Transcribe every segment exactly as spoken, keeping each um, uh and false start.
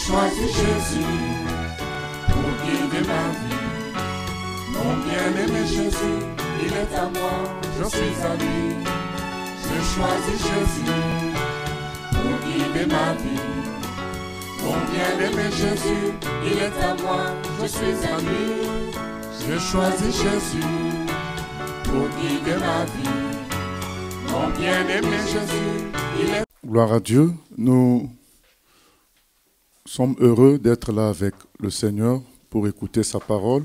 choisi Jésus pour guider ma vie. Mon bien-aimé Jésus, il est à moi, je suis à lui. J'ai choisi Jésus pour guider ma vie. Mon bien-aimé Jésus, il est à moi, je suis à lui. J'ai choisi Jésus pour guider ma vie. Mon bien-aimé Jésus, il est... Gloire à Dieu, nous sommes heureux d'être là avec le Seigneur pour écouter sa parole.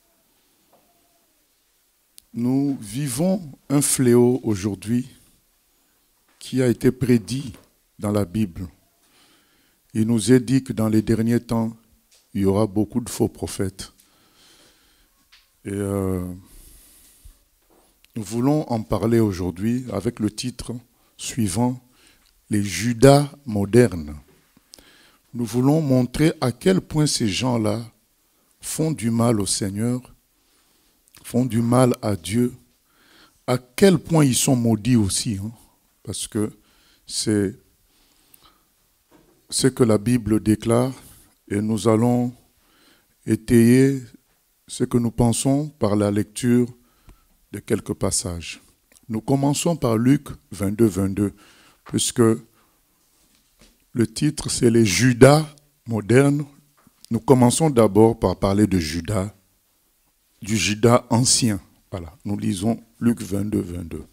Nous vivons un fléau aujourd'hui qui a été prédit dans la Bible. Il nous est dit que dans les derniers temps, il y aura beaucoup de faux prophètes. Et euh, nous voulons en parler aujourd'hui avec le titre suivant, les Judas modernes. Nous voulons montrer à quel point ces gens-là font du mal au Seigneur, font du mal à Dieu, à quel point ils sont maudits aussi, hein, parce que c'est ce que la Bible déclare et nous allons étayer ce que nous pensons par la lecture de quelques passages. Nous commençons par Luc vingt-deux, vingt-deux, puisque le titre c'est les Judas modernes. Nous commençons d'abord par parler de Judas, du Judas ancien. Voilà, nous lisons Luc vingt-deux, vingt-deux.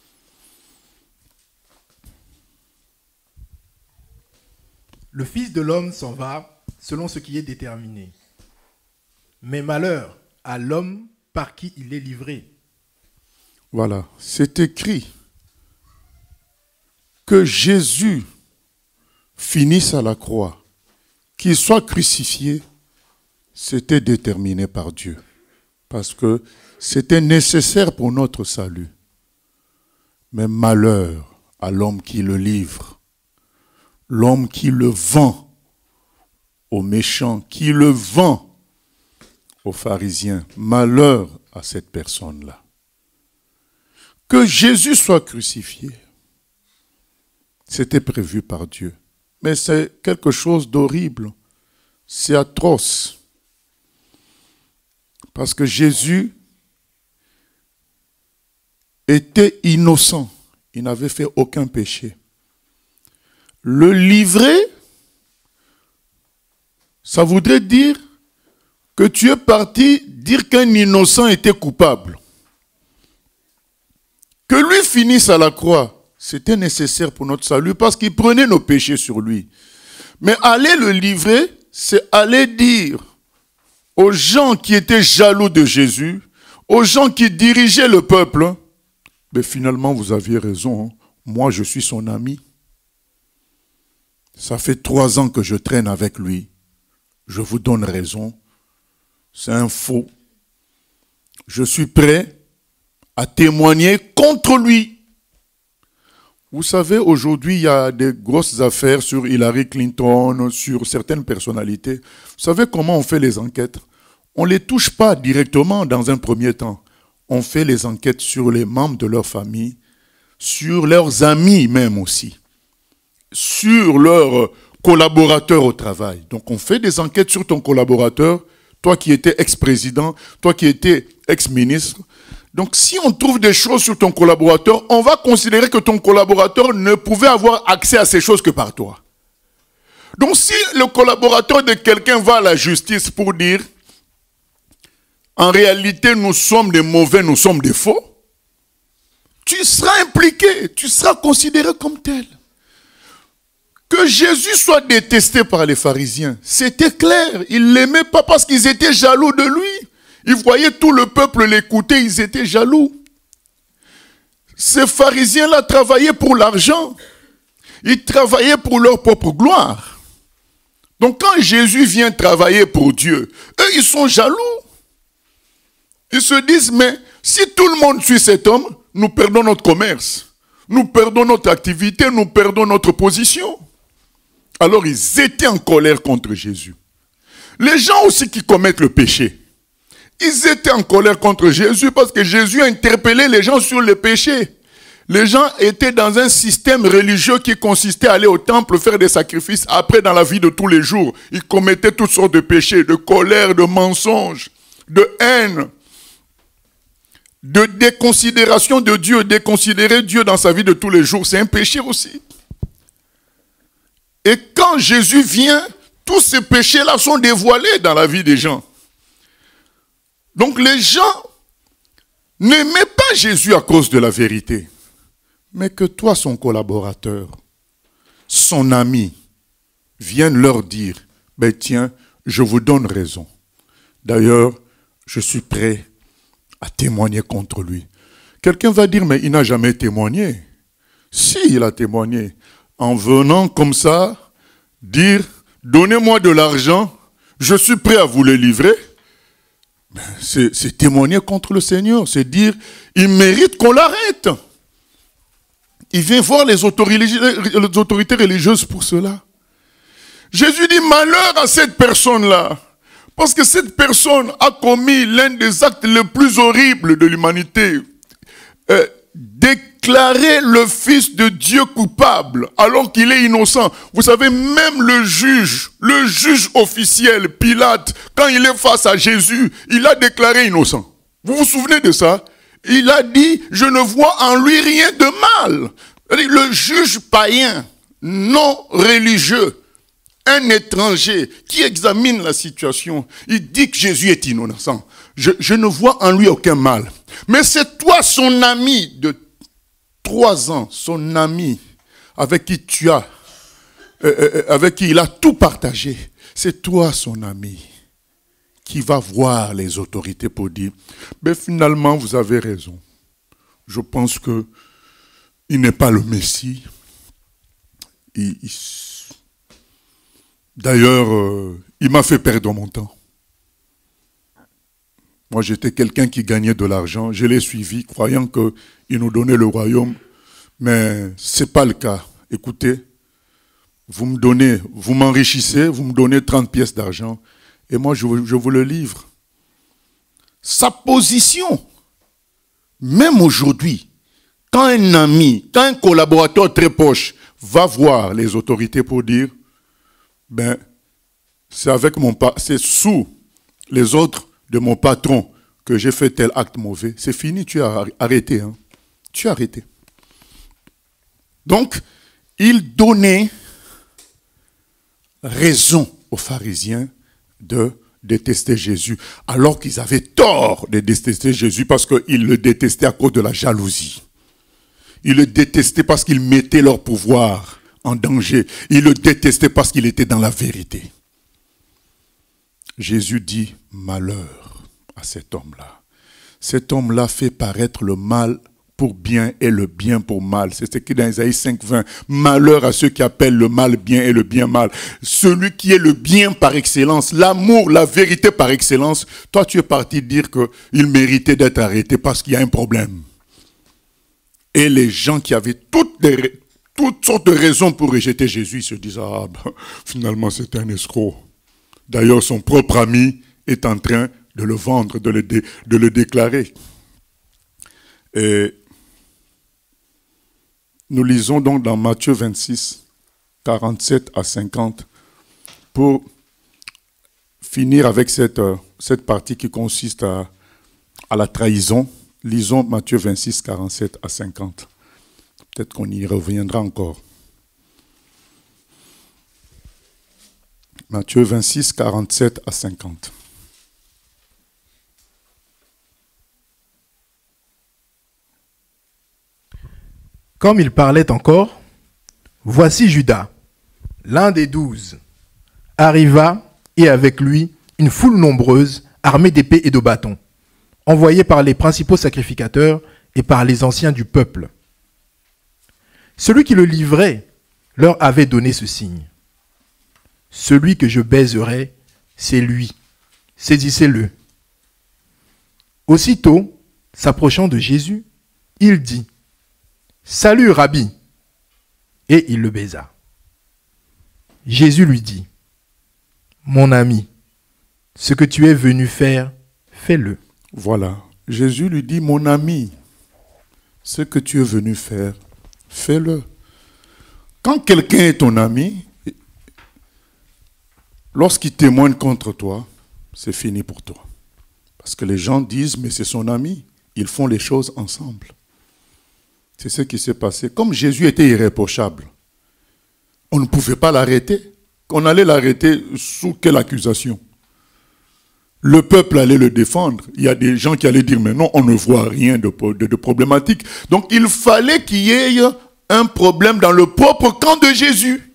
Le Fils de l'homme s'en va selon ce qui est déterminé. Mais malheur à l'homme par qui il est livré. Voilà, c'est écrit que Jésus finisse à la croix, qu'il soit crucifié, c'était déterminé par Dieu. Parce que c'était nécessaire pour notre salut. Mais malheur à l'homme qui le livre, l'homme qui le vend aux méchants, qui le vend aux pharisiens. Malheur à cette personne-là. Que Jésus soit crucifié, c'était prévu par Dieu. Mais c'est quelque chose d'horrible. C'est atroce. Parce que Jésus était innocent. Il n'avait fait aucun péché. Le livrer, ça voudrait dire que tu es parti dire qu'un innocent était coupable. Que lui finisse à la croix, c'était nécessaire pour notre salut parce qu'il prenait nos péchés sur lui. Mais aller le livrer, c'est aller dire aux gens qui étaient jaloux de Jésus, aux gens qui dirigeaient le peuple, mais finalement vous aviez raison, hein. Moi je suis son ami. Ça fait trois ans que je traîne avec lui. Je vous donne raison. C'est un faux. Je suis prêt à témoigner contre lui. Vous savez, aujourd'hui, il y a des grosses affaires sur Hillary Clinton, sur certaines personnalités. Vous savez comment on fait les enquêtes? On ne les touche pas directement dans un premier temps. On fait les enquêtes sur les membres de leur famille, sur leurs amis même aussi, sur leurs collaborateurs au travail. Donc on fait des enquêtes sur ton collaborateur, toi qui étais ex-président, toi qui étais ex-ministre. Donc si on trouve des choses sur ton collaborateur, on va considérer que ton collaborateur ne pouvait avoir accès à ces choses que par toi. Donc si le collaborateur de quelqu'un va à la justice pour dire en réalité nous sommes des mauvais, nous sommes des faux, tu seras impliqué, tu seras considéré comme tel. Que Jésus soit détesté par les pharisiens, c'était clair. Ils ne l'aimaient pas parce qu'ils étaient jaloux de lui. Ils voyaient tout le peuple l'écouter, ils étaient jaloux. Ces pharisiens-là travaillaient pour l'argent. Ils travaillaient pour leur propre gloire. Donc quand Jésus vient travailler pour Dieu, eux ils sont jaloux. Ils se disent, mais si tout le monde suit cet homme, nous perdons notre commerce. Nous perdons notre activité, nous perdons notre position. Alors ils étaient en colère contre Jésus. Les gens aussi qui commettent le péché, ils étaient en colère contre Jésus parce que Jésus a interpellé les gens sur le péché. Les gens étaient dans un système religieux qui consistait à aller au temple, faire des sacrifices. Après, dans la vie de tous les jours, ils commettaient toutes sortes de péchés, de colère, de mensonges, de haine, de déconsidération de Dieu. Déconsidérer Dieu dans sa vie de tous les jours, c'est un péché aussi. Et quand Jésus vient, tous ces péchés-là sont dévoilés dans la vie des gens. Donc les gens n'aimaient pas Jésus à cause de la vérité. Mais que toi, son collaborateur, son ami, vienne leur dire, ben tiens, je vous donne raison. D'ailleurs, je suis prêt à témoigner contre lui. Quelqu'un va dire, mais il n'a jamais témoigné. Si, il a témoigné. En venant comme ça, dire, donnez-moi de l'argent, je suis prêt à vous le livrer. C'est, c'est témoigner contre le Seigneur. C'est dire, il mérite qu'on l'arrête. Il vient voir les autorités, les autorités religieuses pour cela. Jésus dit, malheur à cette personne-là. Parce que cette personne a commis l'un des actes les plus horribles de l'humanité. Euh, déclarer le Fils de Dieu coupable alors qu'il est innocent. Vous savez, même le juge, le juge officiel, Pilate, quand il est face à Jésus, il a déclaré innocent. Vous vous souvenez de ça? Il a dit, je ne vois en lui rien de mal. Le juge païen, non religieux, un étranger qui examine la situation, il dit que Jésus est innocent. Je, je ne vois en lui aucun mal. Mais c'est toi, son ami de trois ans, son ami avec qui tu as, euh, euh, avec qui il a tout partagé. C'est toi, son ami, qui va voir les autorités pour dire, mais finalement, vous avez raison. Je pense que il n'est pas le Messie. Il, il, D'ailleurs, euh, il m'a fait perdre mon temps. Moi, j'étais quelqu'un qui gagnait de l'argent. Je l'ai suivi, croyant qu'il nous donnait le royaume. Mais ce n'est pas le cas. Écoutez, vous me donnez, vous m'enrichissez, vous me donnez trente pièces d'argent. Et moi, je, je vous le livre. Sa position, même aujourd'hui, quand un ami, quand un collaborateur très proche va voir les autorités pour dire, ben, c'est avec mon pa- c'est sous les autres de mon patron que j'ai fait tel acte mauvais. C'est fini, tu as arrêté. Hein. Tu as arrêté. Donc, il donnait raison aux pharisiens de détester Jésus, alors qu'ils avaient tort de détester Jésus parce qu'ils le détestaient à cause de la jalousie. Ils le détestaient parce qu'ils mettaient leur pouvoir en danger. Ils le détestaient parce qu'il était dans la vérité. Jésus dit, malheur à cet homme-là. Cet homme-là fait paraître le mal pour bien et le bien pour mal. C'est écrit dans Isaïe cinq, vingt. Malheur à ceux qui appellent le mal bien et le bien mal. Celui qui est le bien par excellence, l'amour, la vérité par excellence, toi tu es parti dire qu'il méritait d'être arrêté parce qu'il y a un problème. Et les gens qui avaient toutes, des, toutes sortes de raisons pour rejeter Jésus, ils se disent, ah, ben, finalement c'est un escroc. D'ailleurs, son propre ami est en train de le vendre, de le, dé, de le déclarer. Et nous lisons donc dans Matthieu vingt-six, quarante-sept à cinquante, pour finir avec cette, cette partie qui consiste à, à la trahison. Lisons Matthieu vingt-six, quarante-sept à cinquante. Peut-être qu'on y reviendra encore. Matthieu vingt-six, quarante-sept à cinquante. Comme il parlait encore, voici Judas, l'un des douze, arriva et avec lui une foule nombreuse, armée d'épées et de bâtons, envoyés par les principaux sacrificateurs et par les anciens du peuple. Celui qui le livrait leur avait donné ce signe. Celui que je baiserai, c'est lui. Saisissez-le. Aussitôt, s'approchant de Jésus, il dit, « Salut, Rabbi !» Et il le baisa. Jésus lui dit, « Mon ami, ce que tu es venu faire, fais-le. » Voilà. Jésus lui dit, mon ami, ce que tu es venu faire, fais-le. Quand quelqu'un est ton ami, lorsqu'il témoigne contre toi, c'est fini pour toi. Parce que les gens disent, mais c'est son ami, ils font les choses ensemble. C'est ce qui s'est passé. Comme Jésus était irréprochable, on ne pouvait pas l'arrêter. On allait l'arrêter sous quelle accusation? Le peuple allait le défendre. Il y a des gens qui allaient dire, mais non, on ne voit rien de, de, de problématique. Donc il fallait qu'il y ait un problème dans le propre camp de Jésus.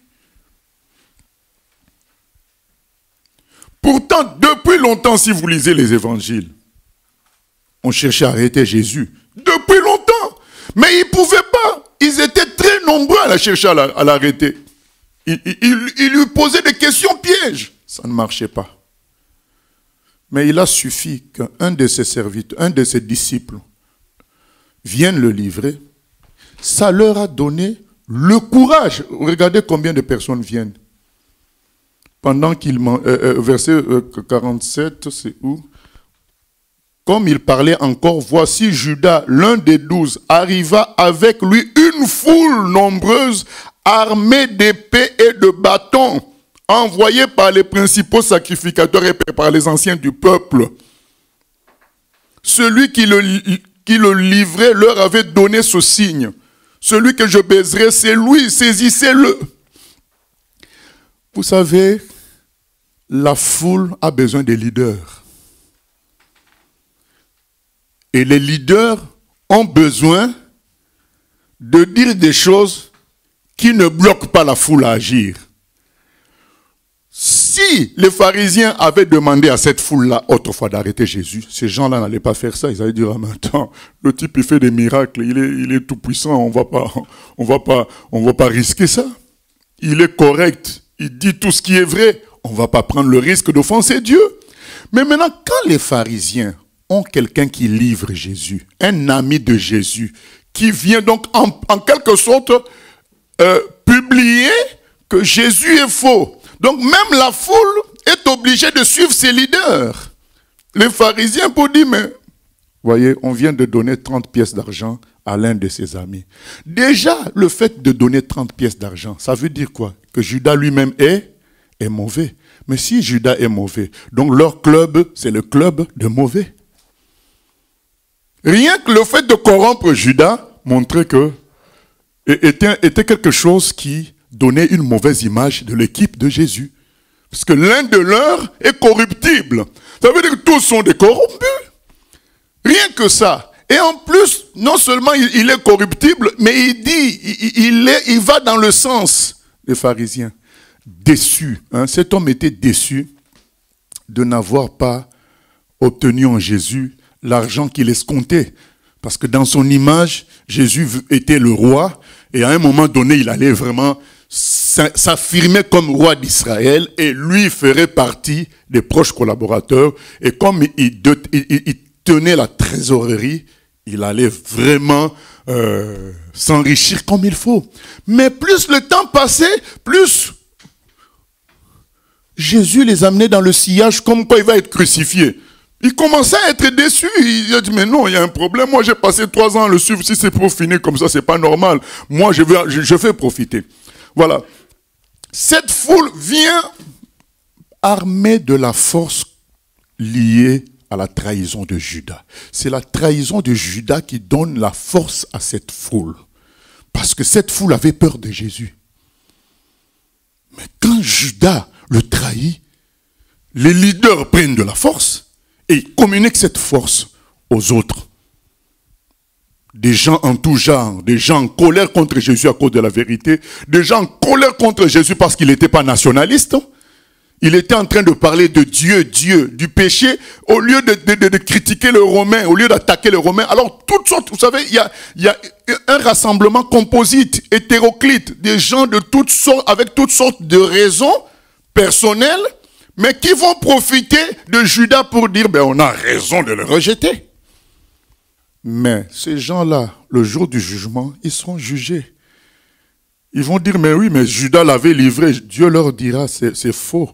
Pourtant, depuis longtemps, si vous lisez les évangiles, on cherchait à arrêter Jésus. Depuis longtemps. Mais ils ne pouvaient pas. Ils étaient très nombreux à la chercher à l'arrêter. Ils, ils, ils lui posaient des questions pièges. Ça ne marchait pas. Mais il a suffi qu'un de ses serviteurs, un de ses disciples, vienne le livrer. Ça leur a donné le courage. Regardez combien de personnes viennent. Pendant qu'il... Euh, euh, verset euh, quarante-sept, c'est où? Comme il parlait encore, voici Judas, l'un des douze, arriva avec lui une foule nombreuse, armée d'épées et de bâtons, envoyés par les principaux sacrificateurs et par les anciens du peuple. Celui qui le, qui le livrait leur avait donné ce signe. Celui que je baiserai, c'est lui, saisissez-le. Vous savez, la foule a besoin des leaders. Et les leaders ont besoin de dire des choses qui ne bloquent pas la foule à agir. Si les pharisiens avaient demandé à cette foule-là autrefois d'arrêter Jésus, ces gens-là n'allaient pas faire ça. Ils allaient dire, ah, mais attends, le type il fait des miracles, il est, il est tout puissant, on va pas, on va pas, on va pas risquer ça. Il est correct, il dit tout ce qui est vrai, on ne va pas prendre le risque d'offenser Dieu. Mais maintenant, quand les pharisiens ont quelqu'un qui livre Jésus, un ami de Jésus, qui vient donc en, en quelque sorte euh, publier que Jésus est faux. Donc même la foule est obligée de suivre ses leaders. Les pharisiens pour dire, mais voyez, on vient de donner trente pièces d'argent à l'un de ses amis. Déjà, le fait de donner trente pièces d'argent, ça veut dire quoi? Que Judas lui-même est, est mauvais. Mais si Judas est mauvais, donc leur club, c'est le club de mauvais. Rien que le fait de corrompre Judas montrait que était, était quelque chose qui donnait une mauvaise image de l'équipe de Jésus. Parce que l'un de leurs est corruptible. Ça veut dire que tous sont des corrompus. Rien que ça. Et en plus, non seulement il, il est corruptible, mais il dit, il, il, est, il va dans le sens des pharisiens. Déçu. Hein? Cet homme était déçu de n'avoir pas obtenu en Jésus l'argent qu'il escomptait. Parce que dans son image, Jésus était le roi. Et à un moment donné, il allait vraiment s'affirmer comme roi d'Israël. Et lui ferait partie des proches collaborateurs. Et comme il, il, il, il tenait la trésorerie, il allait vraiment euh, s'enrichir comme il faut. Mais plus le temps passait, plus Jésus les amenait dans le sillage comme quoi il va être crucifié. Il commençait à être déçu. Il a dit, mais non, il y a un problème. Moi, j'ai passé trois ans à le suivre. Si c'est pour finir comme ça, c'est pas normal. Moi, je vais, je, je vais profiter. Voilà. Cette foule vient armée de la force liée à la trahison de Judas. C'est la trahison de Judas qui donne la force à cette foule. Parce que cette foule avait peur de Jésus. Mais quand Judas le trahit, les leaders prennent de la force. Et il communique cette force aux autres. Des gens en tout genre, des gens en colère contre Jésus à cause de la vérité, des gens en colère contre Jésus parce qu'il n'était pas nationaliste. Il était en train de parler de Dieu, Dieu, du péché, au lieu de, de, de, de critiquer les Romains, au lieu d'attaquer les Romains. Alors, toutes sortes, vous savez, il y a, il y a un rassemblement composite, hétéroclite, des gens de toutes sortes, avec toutes sortes de raisons personnelles, mais qui vont profiter de Judas pour dire, ben on a raison de le rejeter. Mais ces gens-là, le jour du jugement, ils seront jugés. Ils vont dire, mais oui, mais Judas l'avait livré. Dieu leur dira, c'est faux.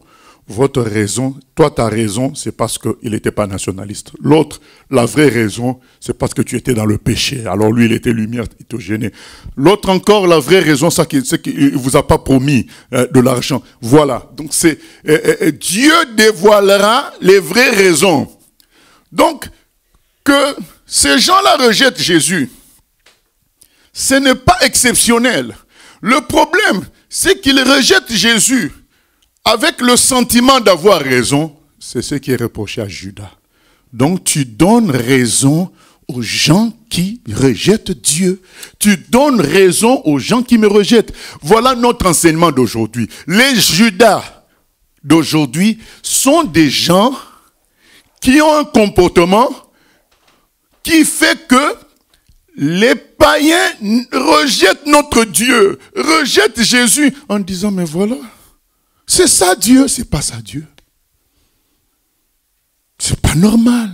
votre raison, toi ta raison, c'est parce qu'il n'était pas nationaliste. L'autre, la vraie raison, c'est parce que tu étais dans le péché. Alors lui, il était lumière, il te gênait. L'autre encore, la vraie raison, c'est qu'il ne vous a pas promis euh, de l'argent. Voilà. Donc c'est euh, euh, Dieu dévoilera les vraies raisons. Donc, que ces gens-là rejettent Jésus, ce n'est pas exceptionnel. Le problème, c'est qu'ils rejettent Jésus avec le sentiment d'avoir raison. C'est ce qui est reproché à Judas. Donc tu donnes raison aux gens qui rejettent Dieu. Tu donnes raison aux gens qui me rejettent. Voilà notre enseignement d'aujourd'hui. Les Judas d'aujourd'hui sont des gens qui ont un comportement qui fait que les païens rejettent notre Dieu, rejettent Jésus en disant, mais voilà, c'est ça Dieu, c'est pas ça Dieu. C'est pas normal.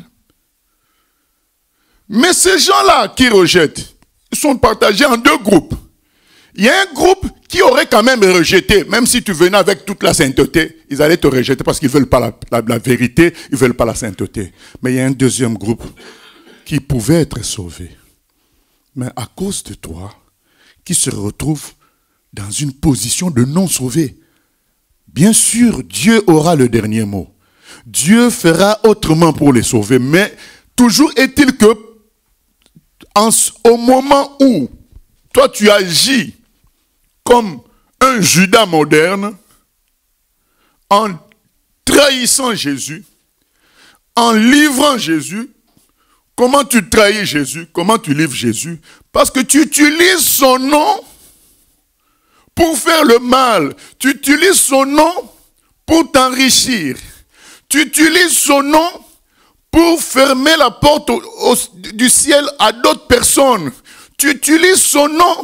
Mais ces gens-là qui rejettent, ils sont partagés en deux groupes. Il y a un groupe qui aurait quand même rejeté, même si tu venais avec toute la sainteté, ils allaient te rejeter parce qu'ils ne veulent pas la, la, la vérité, ils ne veulent pas la sainteté. Mais il y a un deuxième groupe qui pouvait être sauvé. Mais à cause de toi, qui se retrouve dans une position de non-sauvé. Bien sûr, Dieu aura le dernier mot. Dieu fera autrement pour les sauver. Mais toujours est-il que, en, au moment où toi tu agis comme un Judas moderne, en trahissant Jésus, en livrant Jésus, comment tu trahis Jésus? Comment tu livres Jésus? Parce que tu utilises son nom pour faire le mal. Tu utilises son nom pour t'enrichir. Tu utilises son nom pour fermer la porte au, au, du ciel à d'autres personnes. Tu utilises son nom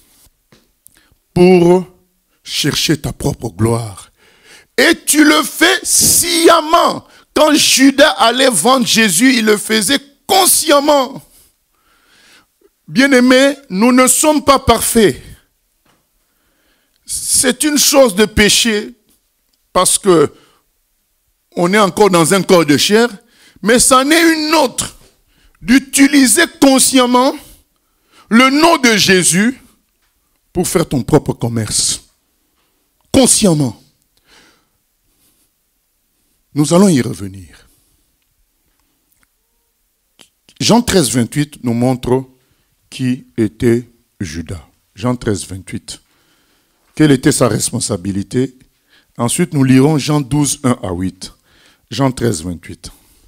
pour chercher ta propre gloire. Et tu le fais sciemment. Quand Judas allait vendre Jésus, il le faisait consciemment. Bien-aimés, nous ne sommes pas parfaits. C'est une chose de pécher parce que on est encore dans un corps de chair, mais c'en est une autre d'utiliser consciemment le nom de Jésus pour faire ton propre commerce. Consciemment. Nous allons y revenir. Jean treize, vingt-huit nous montre qui était Judas. Jean treize, vingt-huit. Quelle était sa responsabilité? Ensuite, nous lirons Jean douze, un à huit. Jean treize, vingt-huit.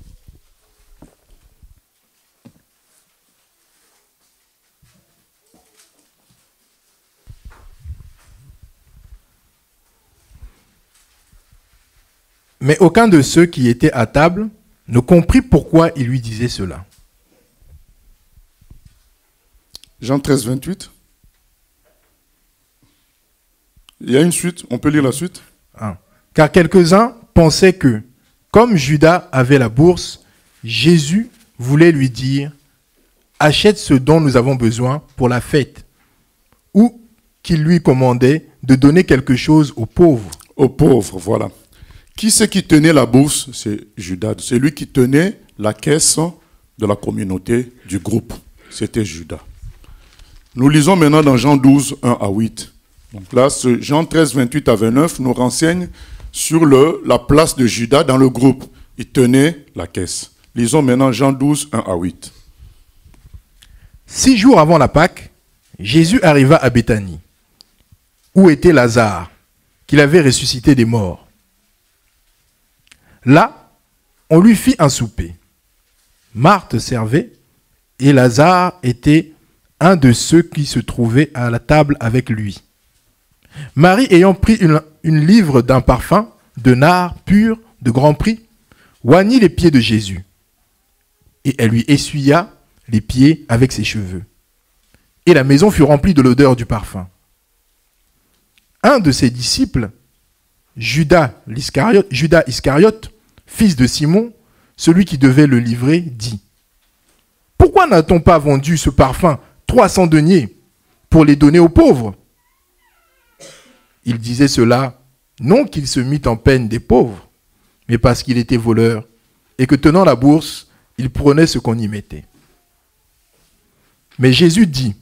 Mais aucun de ceux qui étaient à table ne comprit pourquoi il lui disait cela. Jean treize, vingt-huit. Il y a une suite, on peut lire la suite. Ah. Car quelques-uns pensaient que, comme Judas avait la bourse, Jésus voulait lui dire « Achète ce dont nous avons besoin pour la fête » ou qu'il lui commandait de donner quelque chose aux pauvres. Aux pauvres, voilà. Qui c'est qui tenait la bourse? C'est Judas. C'est lui qui tenait la caisse de la communauté, du groupe. C'était Judas. Nous lisons maintenant dans Jean douze, un à huit. Donc là, ce Jean treize, vingt-huit à vingt-neuf nous renseigne sur le, la place de Judas dans le groupe. Il tenait la caisse. Lisons maintenant Jean douze, un à huit. Six jours avant la Pâque, Jésus arriva à Béthanie, où était Lazare, qu'il avait ressuscité des morts. Là, on lui fit un souper. Marthe servait, et Lazare était un de ceux qui se trouvaient à la table avec lui. Marie, ayant pris une, une livre d'un parfum de nard pur de grand prix, oignit les pieds de Jésus, et elle lui essuya les pieds avec ses cheveux. Et la maison fut remplie de l'odeur du parfum. Un de ses disciples, Judas l'Iscariote, Judas Iscariote, fils de Simon, celui qui devait le livrer, dit « Pourquoi n'a-t-on pas vendu ce parfum trois cents deniers pour les donner aux pauvres ?» Il disait cela, non qu'il se mît en peine des pauvres, mais parce qu'il était voleur, et que tenant la bourse, il prenait ce qu'on y mettait. Mais Jésus dit,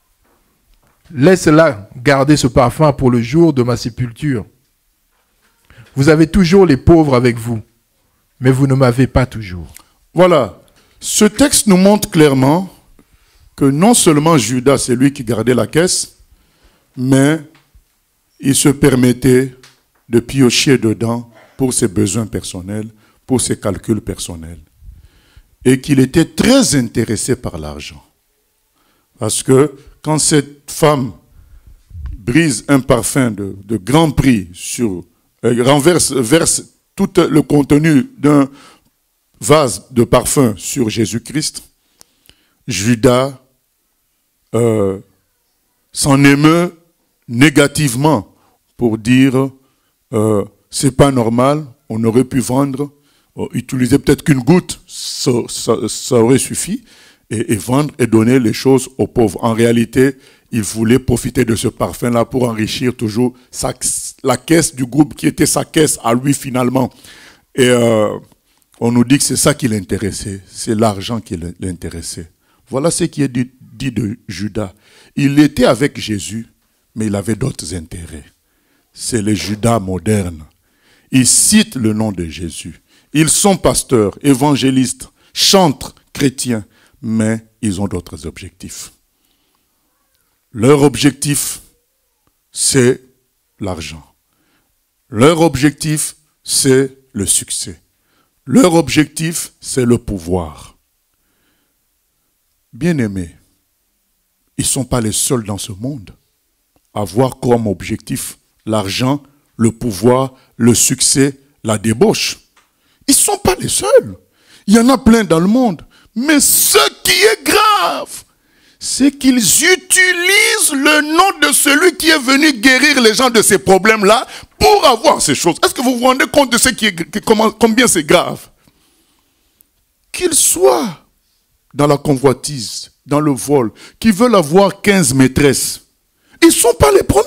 « Laisse-la garder ce parfum pour le jour de ma sépulture. Vous avez toujours les pauvres avec vous, mais vous ne m'avez pas toujours. » Voilà. Ce texte nous montre clairement que non seulement Judas, c'est lui qui gardait la caisse, mais il se permettait de piocher dedans pour ses besoins personnels, pour ses calculs personnels. Et qu'il était très intéressé par l'argent. Parce que quand cette femme brise un parfum de, de grand prix, sur, euh, renverse, verse tout le contenu d'un vase de parfum sur Jésus-Christ, Judas euh, s'en émeut négativement pour dire euh, c'est pas normal, on aurait pu vendre, euh, utiliser peut-être qu'une goutte, ça, ça, ça aurait suffi, et, et vendre et donner les choses aux pauvres. En réalité, il voulait profiter de ce parfum-là pour enrichir toujours sa, la caisse du groupe qui était sa caisse à lui finalement. Et euh, on nous dit que c'est ça qui l'intéressait, c'est l'argent qui l'intéressait. Voilà ce qui est dit, dit de Judas. Il était avec Jésus, mais il avait d'autres intérêts. C'est le Judas moderne. Ils citent le nom de Jésus. Ils sont pasteurs, évangélistes, chantres, chrétiens, mais ils ont d'autres objectifs. Leur objectif, c'est l'argent. Leur objectif, c'est le succès. Leur objectif, c'est le pouvoir. Bien-aimés, ils ne sont pas les seuls dans ce monde à avoir comme objectif l'argent, le pouvoir, le succès, la débauche. Ils ne sont pas les seuls. Il y en a plein dans le monde. Mais ce qui est grave, c'est qu'ils utilisent le nom de celui qui est venu guérir les gens de ces problèmes-là pour avoir ces choses. Est-ce que vous vous rendez compte de ce qui est, comment, combien c'est grave? Qu'ils soient dans la convoitise, dans le vol, qui veulent avoir quinze maîtresses, ils ne sont pas les premiers.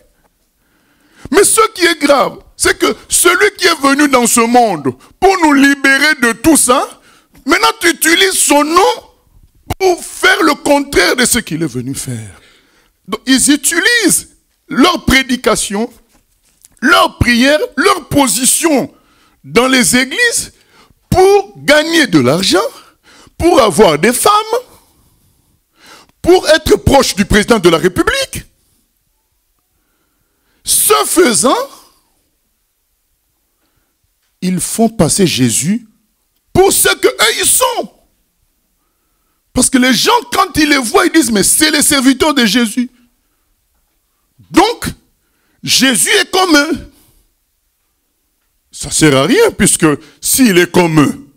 Mais ce qui est grave, c'est que celui qui est venu dans ce monde pour nous libérer de tout ça, maintenant tu utilises son nom pour faire le contraire de ce qu'il est venu faire. Donc, ils utilisent leur prédication, leur prière, leur position dans les églises pour gagner de l'argent, pour avoir des femmes, pour être proche du président de la République. Ce faisant, ils font passer Jésus pour ce qu'eux ils sont. Parce que les gens, quand ils les voient, ils disent, mais c'est les serviteurs de Jésus. Donc, Jésus est comme eux. Ça ne sert à rien, puisque s'il est comme eux,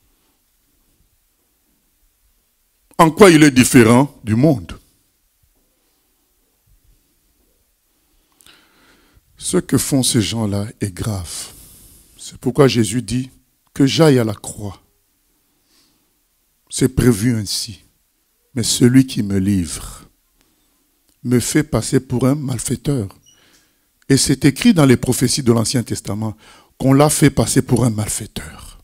en quoi il est différent du monde? Ce que font ces gens-là est grave. C'est pourquoi Jésus dit que j'aille à la croix. C'est prévu ainsi. Mais celui qui me livre me fait passer pour un malfaiteur. Et c'est écrit dans les prophéties de l'Ancien Testament qu'on l'a fait passer pour un malfaiteur.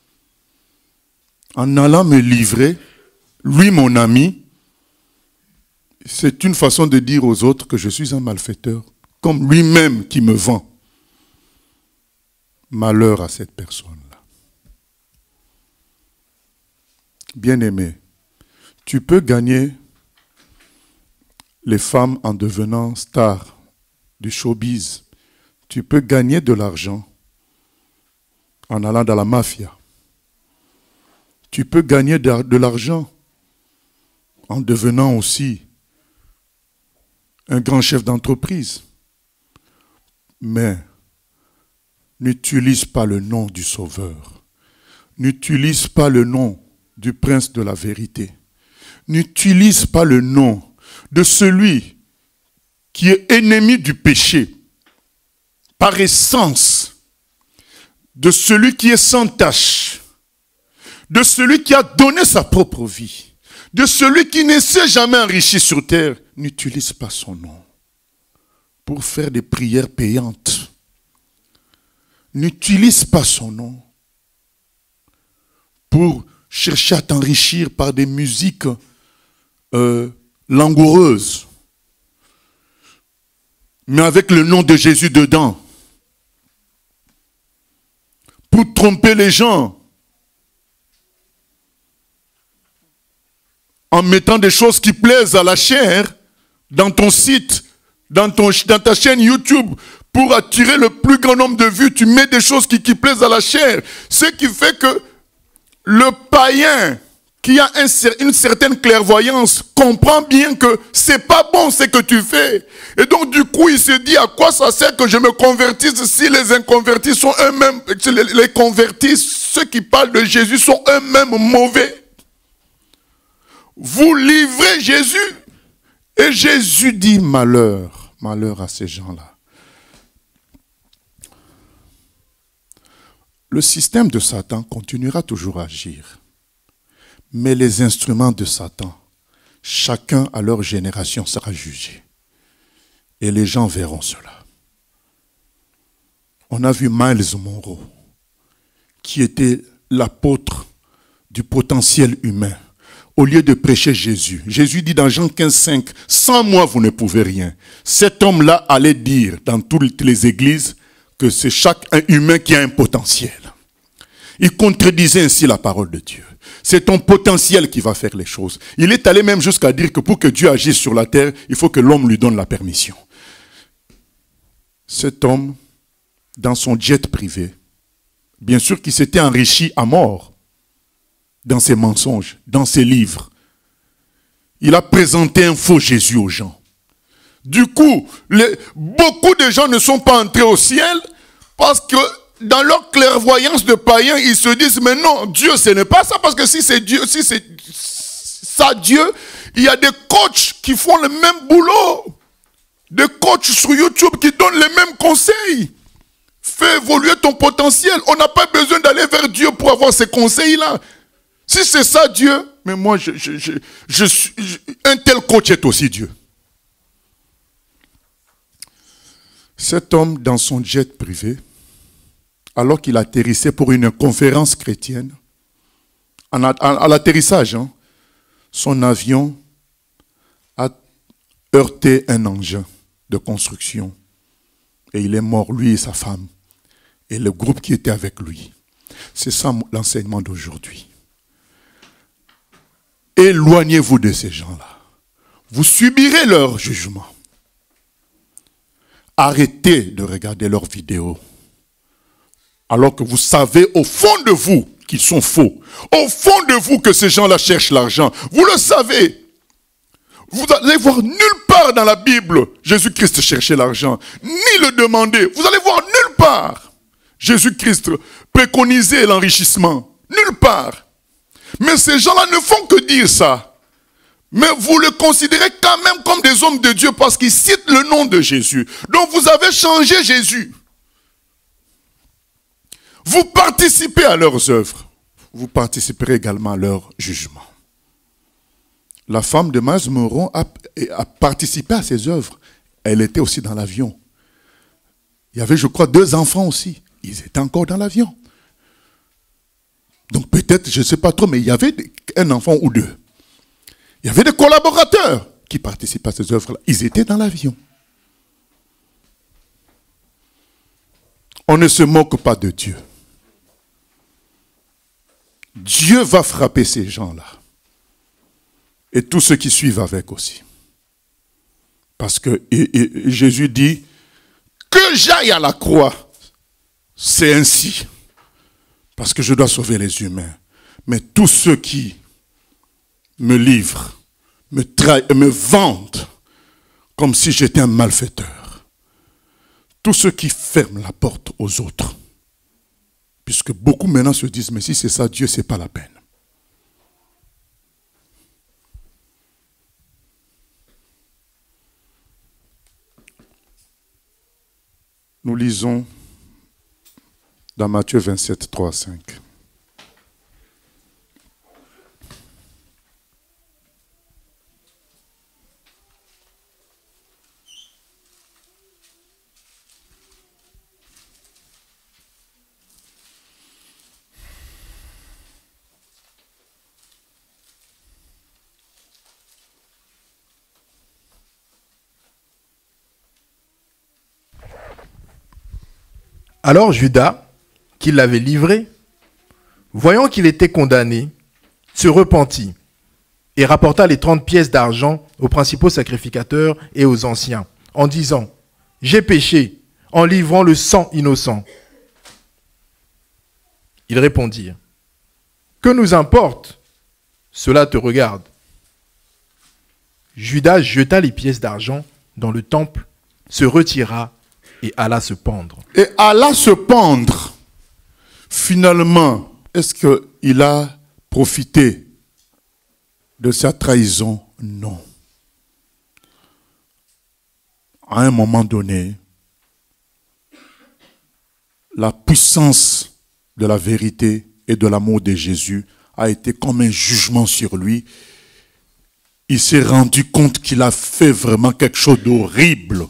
En allant me livrer, lui mon ami, c'est une façon de dire aux autres que je suis un malfaiteur, comme lui-même qui me vend. Malheur à cette personne-là. Bien-aimé, tu peux gagner les femmes en devenant star du showbiz. Tu peux gagner de l'argent en allant dans la mafia. Tu peux gagner de l'argent en devenant aussi un grand chef d'entreprise. Mais n'utilise pas le nom du Sauveur. N'utilise pas le nom du prince de la vérité. N'utilise pas le nom de celui qui est ennemi du péché par essence, de celui qui est sans tache, de celui qui a donné sa propre vie, de celui qui ne s'est jamais enrichi sur terre. N'utilise pas son nom pour faire des prières payantes. N'utilise pas son nom pour chercher à t'enrichir par des musiques euh, langoureuses, mais avec le nom de Jésus dedans, pour tromper les gens, en mettant des choses qui plaisent à la chair dans ton site, dans, ton, dans ta chaîne YouTube, pour attirer le plus grand nombre de vues, tu mets des choses qui, qui plaisent à la chair. Ce qui fait que le païen qui a un, une certaine clairvoyance comprend bien que c'est pas bon ce que tu fais. Et donc du coup, il se dit à quoi ça sert que je me convertisse si les inconvertis sont eux-mêmes, les, les convertis, ceux qui parlent de Jésus sont eux-mêmes mauvais. Vous livrez Jésus. Et Jésus dit malheur, malheur à ces gens-là. Le système de Satan continuera toujours à agir. Mais les instruments de Satan, chacun à leur génération sera jugé. Et les gens verront cela. On a vu Miles Monroe, qui était l'apôtre du potentiel humain. Au lieu de prêcher Jésus, Jésus dit dans Jean quinze, cinq, « Sans moi, vous ne pouvez rien. » Cet homme-là allait dire dans toutes les églises que c'est chaque humain qui a un potentiel. Il contredisait ainsi la parole de Dieu. C'est ton potentiel qui va faire les choses. Il est allé même jusqu'à dire que pour que Dieu agisse sur la terre, il faut que l'homme lui donne la permission. Cet homme, dans son jet privé, bien sûr qu'il s'était enrichi à mort dans ses mensonges, dans ses livres. Il a présenté un faux Jésus aux gens. Du coup, les, beaucoup de gens ne sont pas entrés au ciel parce que dans leur clairvoyance de païens, ils se disent, mais non, Dieu, ce n'est pas ça, parce que si c'est Dieu, si c'est ça Dieu, il y a des coachs qui font le même boulot. Des coachs sur YouTube qui donnent les mêmes conseils. Fais évoluer ton potentiel. On n'a pas besoin d'aller vers Dieu pour avoir ces conseils-là. Si c'est ça Dieu, mais moi, je, je, je, je suis, je, un tel coach est aussi Dieu. Cet homme, dans son jet privé, alors qu'il atterrissait pour une conférence chrétienne, à, à, à l'atterrissage, hein, son avion a heurté un engin de construction. Et il est mort, lui et sa femme, et le groupe qui était avec lui. C'est ça l'enseignement d'aujourd'hui. Éloignez-vous de ces gens-là. Vous subirez leur jugement. Arrêtez de regarder leurs vidéos. Alors que vous savez au fond de vous qu'ils sont faux. Au fond de vous que ces gens-là cherchent l'argent. Vous le savez. Vous allez voir nulle part dans la Bible Jésus-Christ chercher l'argent. Ni le demander. Vous allez voir nulle part Jésus-Christ préconiser l'enrichissement. Nulle part. Mais ces gens-là ne font que dire ça. Mais vous le considérez quand même comme des hommes de Dieu parce qu'ils citent le nom de Jésus. Donc vous avez changé Jésus. Vous participez à leurs œuvres. Vous participerez également à leur jugement. La femme de Miles Monroe a, a participé à ces œuvres. Elle était aussi dans l'avion. Il y avait, je crois, deux enfants aussi. Ils étaient encore dans l'avion. Donc peut-être, je ne sais pas trop, mais il y avait un enfant ou deux. Il y avait des collaborateurs qui participaient à ces œuvres-là. Ils étaient dans l'avion. On ne se moque pas de Dieu. Dieu va frapper ces gens-là. Et tous ceux qui suivent avec aussi. Parce que et, et, Jésus dit, que j'aille à la croix, c'est ainsi. Parce que je dois sauver les humains. Mais tous ceux qui me livrent, me, me vendent, comme si j'étais un malfaiteur. Tous ceux qui ferment la porte aux autres. Puisque beaucoup maintenant se disent, mais si c'est ça, Dieu, ce n'est pas la peine. Nous lisons dans Matthieu vingt-sept, trois à cinq. Alors Judas, qui l'avait livré, voyant qu'il était condamné, se repentit et rapporta les trente pièces d'argent aux principaux sacrificateurs et aux anciens, en disant « J'ai péché en livrant le sang innocent. » Ils répondirent « Que nous importe? Cela te regarde. » Judas jeta les pièces d'argent dans le temple, se retira et alla se pendre. Et alla se pendre. Finalement, est-ce qu'il a profité de sa trahison? Non. À un moment donné, la puissance de la vérité et de l'amour de Jésus a été comme un jugement sur lui. Il s'est rendu compte qu'il a fait vraiment quelque chose d'horrible.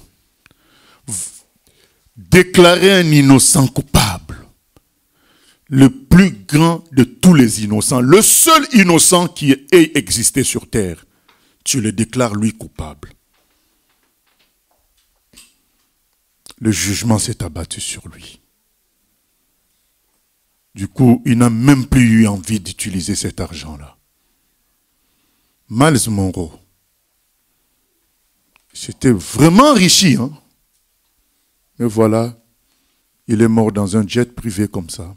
Déclarer un innocent coupable. Le plus grand de tous les innocents. Le seul innocent qui ait existé sur terre. Tu le déclares lui coupable. Le jugement s'est abattu sur lui. Du coup, il n'a même plus eu envie d'utiliser cet argent-là. Miles Monroe, c'était vraiment enrichi, hein? Mais voilà, il est mort dans un jet privé comme ça,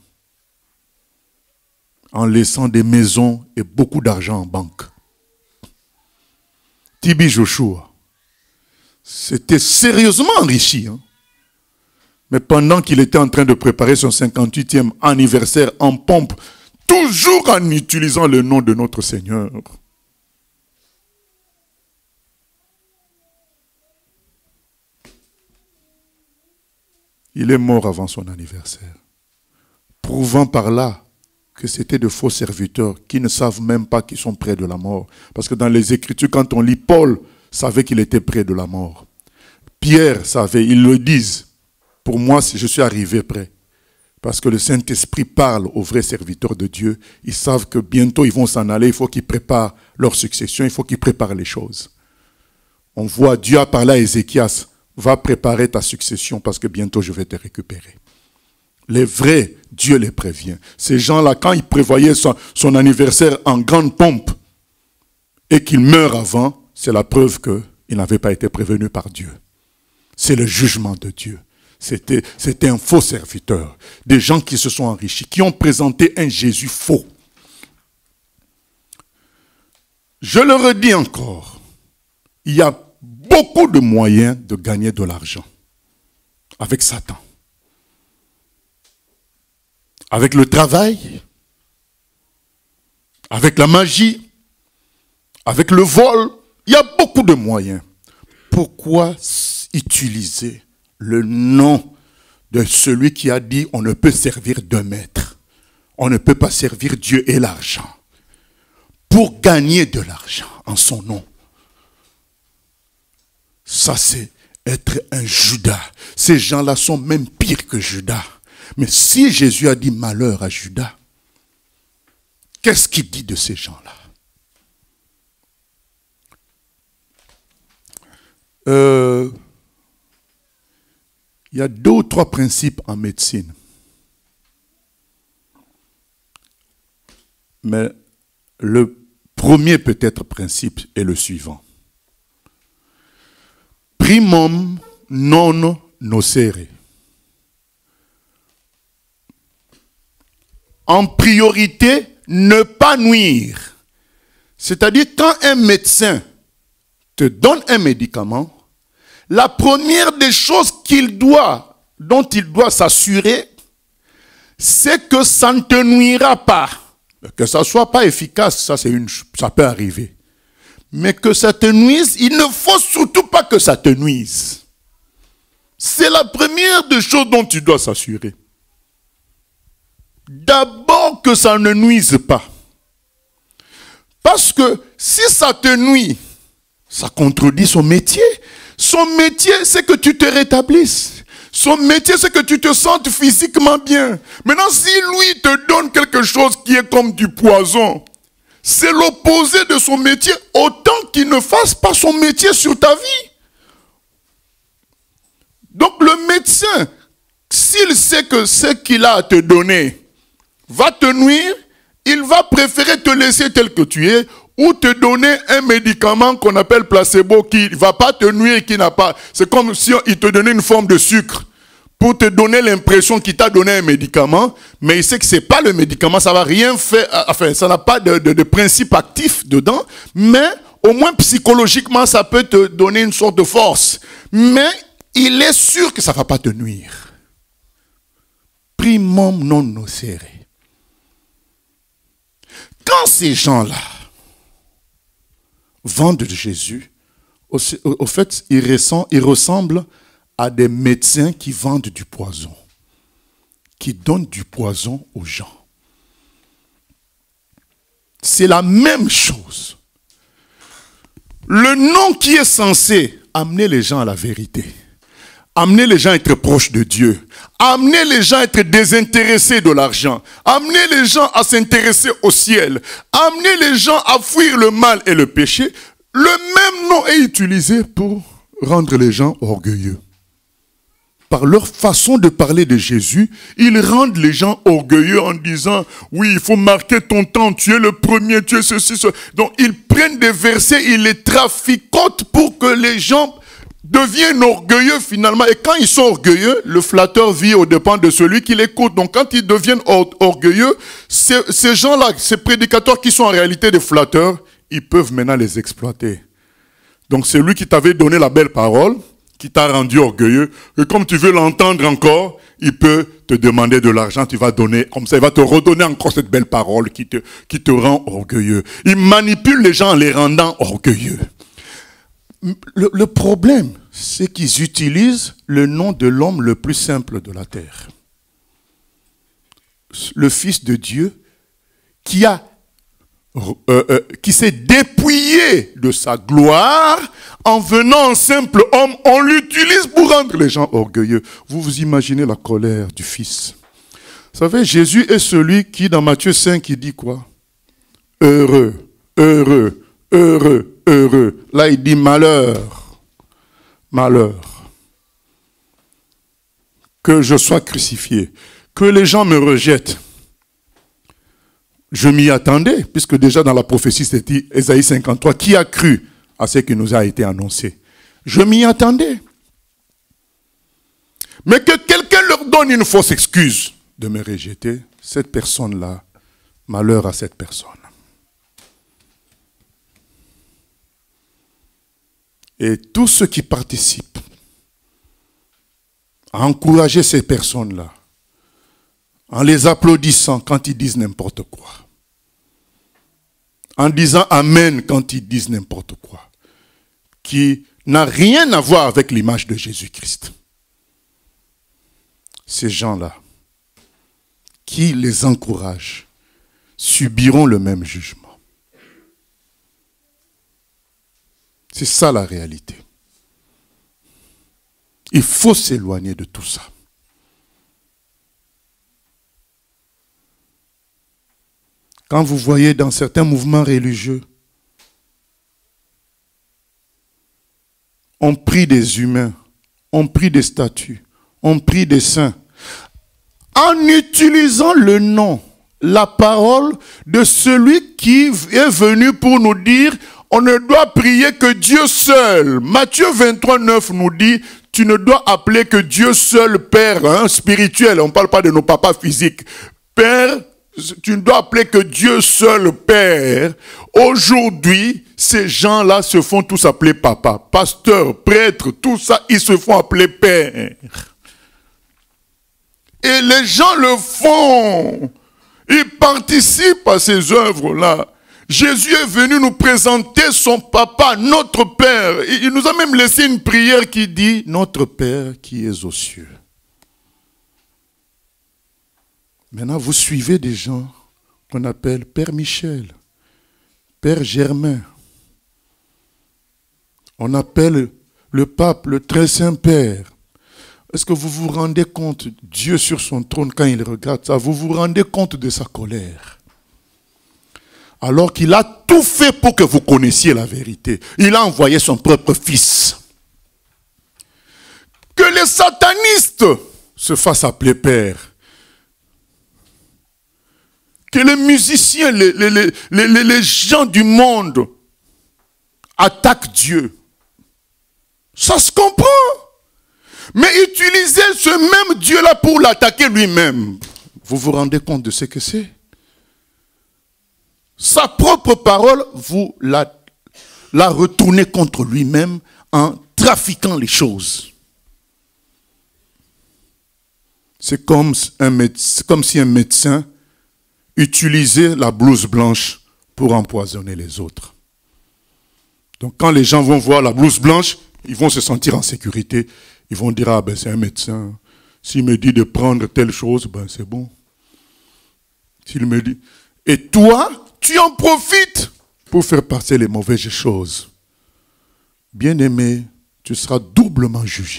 en laissant des maisons et beaucoup d'argent en banque. T B Joshua, c'était sérieusement enrichi, hein? Mais pendant qu'il était en train de préparer son cinquante-huitième anniversaire en pompe, toujours en utilisant le nom de notre Seigneur. Il est mort avant son anniversaire, prouvant par là que c'était de faux serviteurs qui ne savent même pas qu'ils sont près de la mort. Parce que dans les Écritures, quand on lit, Paul savait qu'il était près de la mort. Pierre savait, ils le disent. Pour moi, je suis arrivé près. Parce que le Saint-Esprit parle aux vrais serviteurs de Dieu. Ils savent que bientôt ils vont s'en aller. Il faut qu'ils préparent leur succession. Il faut qu'ils préparent les choses. On voit Dieu a parlé à Ézéchias. Va préparer ta succession parce que bientôt je vais te récupérer. Les vrais, Dieu les prévient. Ces gens-là, quand ils prévoyaient son, son anniversaire en grande pompe et qu'il meurt avant, c'est la preuve qu'il n'avait pas été prévenu par Dieu. C'est le jugement de Dieu. C'était, c'était un faux serviteur. Des gens qui se sont enrichis, qui ont présenté un Jésus faux. Je le redis encore, il y a beaucoup de moyens de gagner de l'argent avec Satan. Avec le travail, avec la magie, avec le vol, il y a beaucoup de moyens. Pourquoi utiliser le nom de celui qui a dit on ne peut servir deux maîtres. On ne peut pas servir Dieu et l'argent. Pour gagner de l'argent en son nom. Ça c'est être un Judas. Ces gens-là sont même pires que Judas. Mais si Jésus a dit malheur à Judas, qu'est-ce qu'il dit de ces gens-là? Euh... Il y a deux ou trois principes en médecine. Mais le premier peut-être principe est le suivant. Primum non nocere. En priorité, ne pas nuire. C'est-à-dire quand un médecin te donne un médicament, la première des choses qu'il doit, dont il doit s'assurer, c'est que ça ne te nuira pas. Que ça ne soit pas efficace, ça, c'est une, ça peut arriver. Mais que ça te nuise, il ne faut surtout pas que ça te nuise. C'est la première des choses dont tu dois s'assurer. D'abord que ça ne nuise pas. Parce que si ça te nuit, ça contredit son métier. Son métier, c'est que tu te rétablisses. Son métier, c'est que tu te sentes physiquement bien. Maintenant, si lui te donne quelque chose qui est comme du poison, c'est l'opposé de son métier, autant qu'il ne fasse pas son métier sur ta vie. Donc le médecin, s'il sait que ce qu'il a à te donner va te nuire, il va préférer te laisser tel que tu es ou te donner un médicament qu'on appelle placebo qui ne va pas te nuire, qui n'a pas... C'est comme si il te donnait une forme de sucre pour te donner l'impression qu'il t'a donné un médicament, mais il sait que ce n'est pas le médicament, ça ne va rien faire, enfin, ça n'a pas de, de, de principe actif dedans, mais au moins psychologiquement, ça peut te donner une sorte de force. Mais il est sûr que ça ne va pas te nuire. Primum non nocere. Quand ces gens-là vendent de Jésus, au, au fait, ils, ressent, ils ressemblent à des médecins qui vendent du poison, qui donnent du poison aux gens. C'est la même chose. Le nom qui est censé amener les gens à la vérité, amener les gens à être proches de Dieu, amener les gens à être désintéressés de l'argent, amener les gens à s'intéresser au ciel, amener les gens à fuir le mal et le péché, le même nom est utilisé pour rendre les gens orgueilleux. Par leur façon de parler de Jésus, ils rendent les gens orgueilleux en disant « Oui, il faut marquer ton temps, tu es le premier, tu es ceci, ceci. » Donc ils prennent des versets, ils les traficotent pour que les gens deviennent orgueilleux finalement. Et quand ils sont orgueilleux, le flatteur vit aux dépens de celui qui l'écoute. Donc quand ils deviennent or orgueilleux, ces, ces gens-là, ces prédicateurs qui sont en réalité des flatteurs, ils peuvent maintenant les exploiter. Donc c'est lui qui t'avait donné la belle parole, qui t'a rendu orgueilleux, et comme tu veux l'entendre encore, il peut te demander de l'argent, tu vas donner, comme ça il va te redonner encore cette belle parole qui te, qui te rend orgueilleux. Il manipule les gens en les rendant orgueilleux. Le, le problème, c'est qu'ils utilisent le nom de l'homme le plus simple de la terre. Le Fils de Dieu qui a Euh, euh, qui s'est dépouillé de sa gloire en venant en simple homme, on l'utilise pour rendre les gens orgueilleux. Vous vous imaginez la colère du Fils. Vous savez, Jésus est celui qui, dans Matthieu cinq, il dit quoi? Heureux, heureux, heureux, heureux. Là, il dit malheur, malheur. Que je sois crucifié, que les gens me rejettent. Je m'y attendais, puisque déjà dans la prophétie, c'était Ésaïe cinquante-trois, qui a cru à ce qui nous a été annoncé? Je m'y attendais. Mais que quelqu'un leur donne une fausse excuse de me rejeter, cette personne-là, malheur à cette personne. Et tous ceux qui participent à encourager ces personnes-là, en les applaudissant quand ils disent n'importe quoi, en disant Amen quand ils disent n'importe quoi, qui n'a rien à voir avec l'image de Jésus-Christ. Ces gens-là, qui les encouragent, subiront le même jugement. C'est ça la réalité. Il faut s'éloigner de tout ça. Quand vous voyez dans certains mouvements religieux, on prie des humains, on prie des statues, on prie des saints, en utilisant le nom, la parole de celui qui est venu pour nous dire, on ne doit prier que Dieu seul. Matthieu vingt-trois, neuf nous dit, tu ne dois appeler que Dieu seul Père, hein, spirituel, on ne parle pas de nos papas physiques. Père, tu ne dois appeler que Dieu seul Père. Aujourd'hui, ces gens-là se font tous appeler papa. Pasteur, prêtre, tout ça, ils se font appeler Père. Et les gens le font. Ils participent à ces œuvres-là. Jésus est venu nous présenter son papa, notre Père. Il nous a même laissé une prière qui dit « Notre Père qui es aux cieux ». Maintenant, vous suivez des gens qu'on appelle Père Michel, Père Germain. On appelle le pape le très saint Père. Est-ce que vous vous rendez compte, Dieu sur son trône, quand il regarde ça, vous vous rendez compte de sa colère? Alors qu'il a tout fait pour que vous connaissiez la vérité. Il a envoyé son propre fils. Que les satanistes se fasse appeler père. Que les musiciens, les, les, les, les, les gens du monde attaquent Dieu. Ça se comprend. Mais utiliser ce même Dieu-là pour l'attaquer lui-même. Vous vous rendez compte de ce que c'est? Sa propre parole, vous la, la retournez contre lui-même en trafiquant les choses. C'est comme, un médecin, comme si un médecin utilisait la blouse blanche pour empoisonner les autres. Donc quand les gens vont voir la blouse blanche, ils vont se sentir en sécurité. Ils vont dire, ah ben c'est un médecin. S'il me dit de prendre telle chose, ben c'est bon. S'il me dit... Et toi, tu en profites pour faire passer les mauvaises choses. Bien-aimé, tu seras doublement jugé.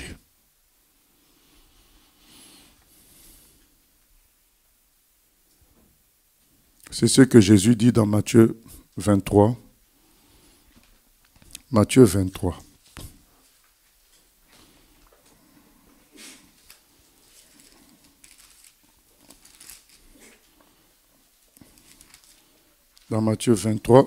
C'est ce que Jésus dit dans Matthieu vingt-trois. Matthieu vingt-trois. Dans Matthieu vingt-trois,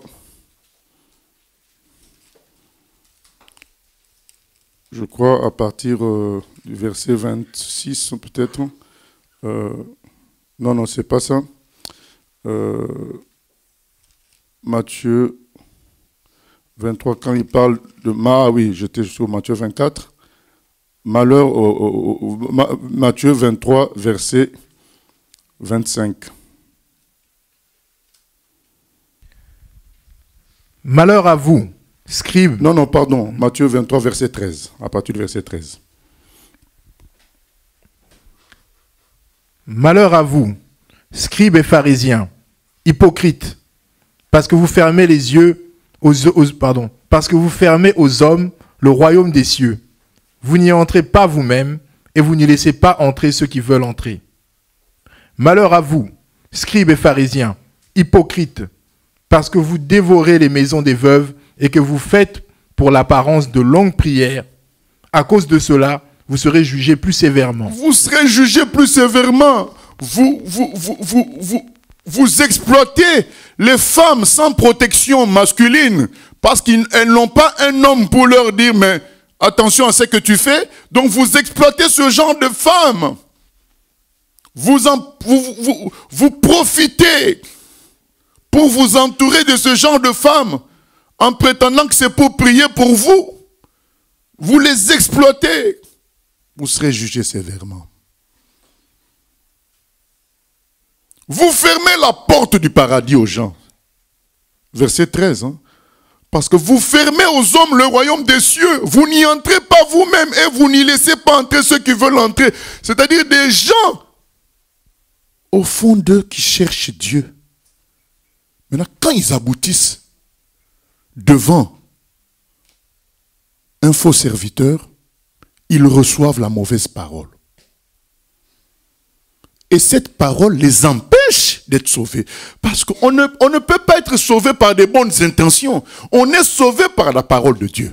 je crois à partir euh, du verset vingt-six peut-être. Euh, non, non, c'est pas ça. Euh, Matthieu vingt-trois, quand il parle de... Ah oui, j'étais sur Matthieu vingt-quatre. Malheur, au, au, au, Matthieu vingt-trois, verset vingt-cinq. Malheur à vous, scribes. Non, non, pardon. Matthieu vingt-trois, verset treize. À partir du verset treize. Malheur à vous, scribes et pharisiens, hypocrites, parce que vous fermez les yeux aux, aux, pardon, parce que vous fermez aux hommes le royaume des cieux. Vous n'y entrez pas vous-même et vous n'y laissez pas entrer ceux qui veulent entrer. Malheur à vous, scribes et pharisiens, hypocrites, parce que vous dévorez les maisons des veuves et que vous faites pour l'apparence de longues prières. À cause de cela, vous serez jugés plus sévèrement. Vous serez jugés plus sévèrement. Vous, vous, vous, vous, vous, vous exploitez les femmes sans protection masculine parce qu'elles n'ont pas un homme pour leur dire, mais attention à ce que tu fais. Donc vous exploitez ce genre de femmes. Vous, en, vous, vous, vous profitez pour vous entourer de ce genre de femmes, en prétendant que c'est pour prier pour vous. Vous les exploitez. Vous serez jugés sévèrement. Vous fermez la porte du paradis aux gens. Verset treize. Hein? Parce que vous fermez aux hommes le royaume des cieux. Vous n'y entrez pas vous-même et vous n'y laissez pas entrer ceux qui veulent entrer. C'est-à-dire des gens, au fond d'eux, qui cherchent Dieu. Maintenant, quand ils aboutissent devant un faux serviteur, ils reçoivent la mauvaise parole. Et cette parole les empêche d'être sauvés. Parce qu'on ne, on ne peut pas être sauvé par des bonnes intentions. On est sauvé par la parole de Dieu.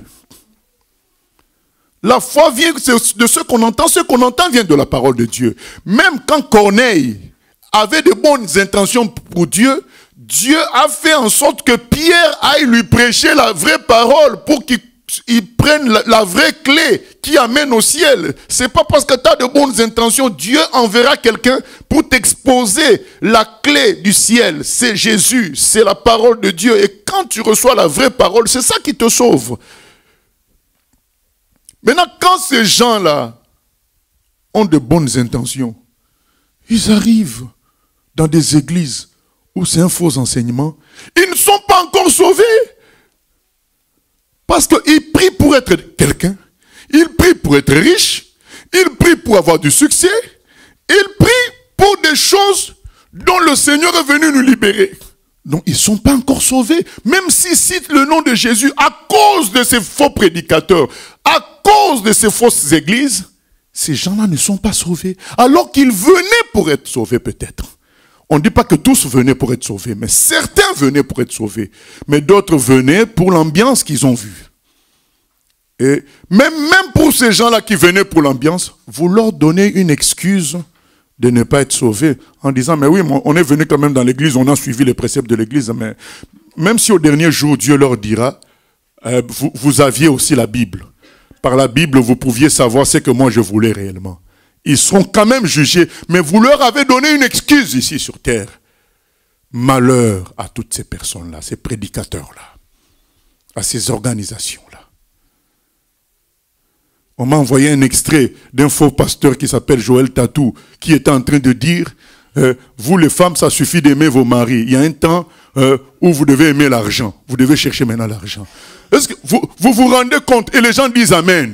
La foi vient de ce qu'on entend. Ce qu'on entend vient de la parole de Dieu. Même quand Corneille avait de bonnes intentions pour Dieu, Dieu a fait en sorte que Pierre aille lui prêcher la vraie parole pour qu'il il prenne la, la vraie clé qui amène au ciel. C'est pas parce que tu as de bonnes intentions, Dieu enverra quelqu'un pour t'exposer la clé du ciel. C'est Jésus, c'est la parole de Dieu. Et quand tu reçois la vraie parole, c'est ça qui te sauve. Maintenant, quand ces gens-là ont de bonnes intentions, ils arrivent dans des églises où c'est un faux enseignement, ils ne sont pas encore sauvés. Parce qu'ils prient pour être quelqu'un, ils prient pour être riches, ils prient pour avoir du succès, ils prient pour des choses dont le Seigneur est venu nous libérer. Donc ils ne sont pas encore sauvés, même s'ils citent le nom de Jésus à cause de ces faux prédicateurs, à cause de ces fausses églises, ces gens-là ne sont pas sauvés, alors qu'ils venaient pour être sauvés peut-être. On ne dit pas que tous venaient pour être sauvés, mais certains venaient pour être sauvés. Mais d'autres venaient pour l'ambiance qu'ils ont vue. Et même, même pour ces gens-là qui venaient pour l'ambiance, vous leur donnez une excuse de ne pas être sauvés en disant, mais oui, on est venu quand même dans l'église, on a suivi les préceptes de l'église, mais même si au dernier jour, Dieu leur dira, euh, vous, vous aviez aussi la Bible. Par la Bible, vous pouviez savoir ce que moi je voulais réellement. Ils seront quand même jugés, mais vous leur avez donné une excuse ici sur terre. Malheur à toutes ces personnes-là, ces prédicateurs-là, à ces organisations-là. On m'a envoyé un extrait d'un faux pasteur qui s'appelle Joël Tatou, qui était en train de dire, euh, vous les femmes, ça suffit d'aimer vos maris. Il y a un temps euh, où vous devez aimer l'argent. Vous devez chercher maintenant l'argent. Est-ce que vous, vous vous rendez compte? Et les gens disent Amen.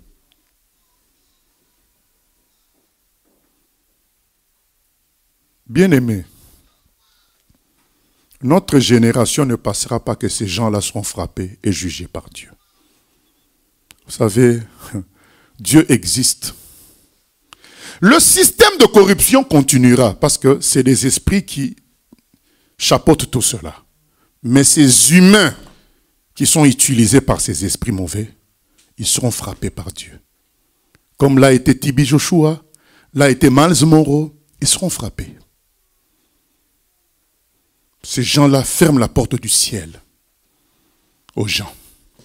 Bien-aimés, notre génération ne passera pas que ces gens-là seront frappés et jugés par Dieu. Vous savez, Dieu existe. Le système de corruption continuera parce que c'est des esprits qui chapeautent tout cela. Mais ces humains qui sont utilisés par ces esprits mauvais, ils seront frappés par Dieu. Comme l'a été Tibi Joshua, l'a été Miles Monroe, ils seront frappés. Ces gens-là ferment la porte du ciel aux gens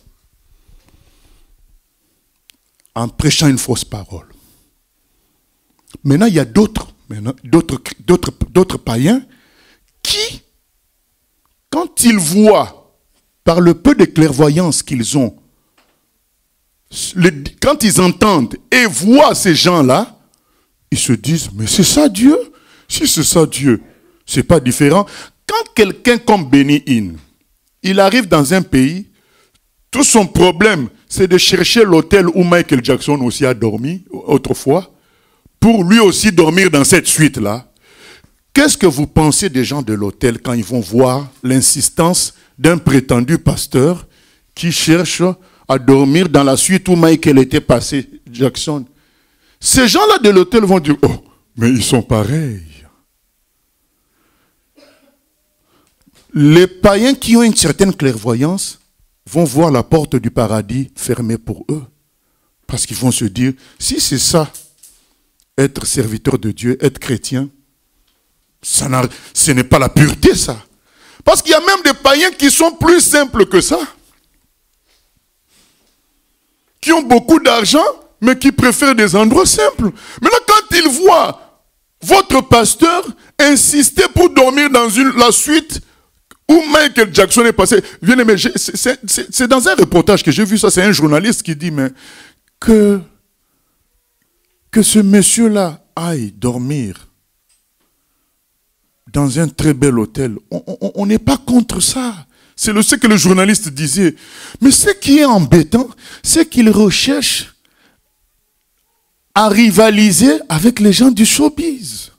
en prêchant une fausse parole. Maintenant, il y a d'autres, d'autres, d'autres, d'autres païens qui, quand ils voient, par le peu de clairvoyance qu'ils ont, le, quand ils entendent et voient ces gens-là, ils se disent, mais c'est ça Dieu? Si c'est ça Dieu, c'est pas différent. Quand quelqu'un comme Benny Hinn, il arrive dans un pays, tout son problème, c'est de chercher l'hôtel où Michael Jackson aussi a dormi autrefois, pour lui aussi dormir dans cette suite-là. Qu'est-ce que vous pensez des gens de l'hôtel quand ils vont voir l'insistance d'un prétendu pasteur qui cherche à dormir dans la suite où Michael était passé, Jackson? Ces gens-là de l'hôtel vont dire, oh, mais ils sont pareils. Les païens qui ont une certaine clairvoyance vont voir la porte du paradis fermée pour eux. Parce qu'ils vont se dire, si c'est ça, être serviteur de Dieu, être chrétien, ça n'a, ce n'est pas la pureté, ça. Parce qu'il y a même des païens qui sont plus simples que ça. Qui ont beaucoup d'argent, mais qui préfèrent des endroits simples. Maintenant, quand ils voient votre pasteur insister pour dormir dans une, la suite où Michael Jackson est passé, bien aimé, c'est dans un reportage que j'ai vu ça, c'est un journaliste qui dit, mais que, que ce monsieur-là aille dormir dans un très bel hôtel, on n'est pas contre ça. C'est ce que le journaliste disait. Mais ce qui est embêtant, c'est qu'il recherche à rivaliser avec les gens du showbiz.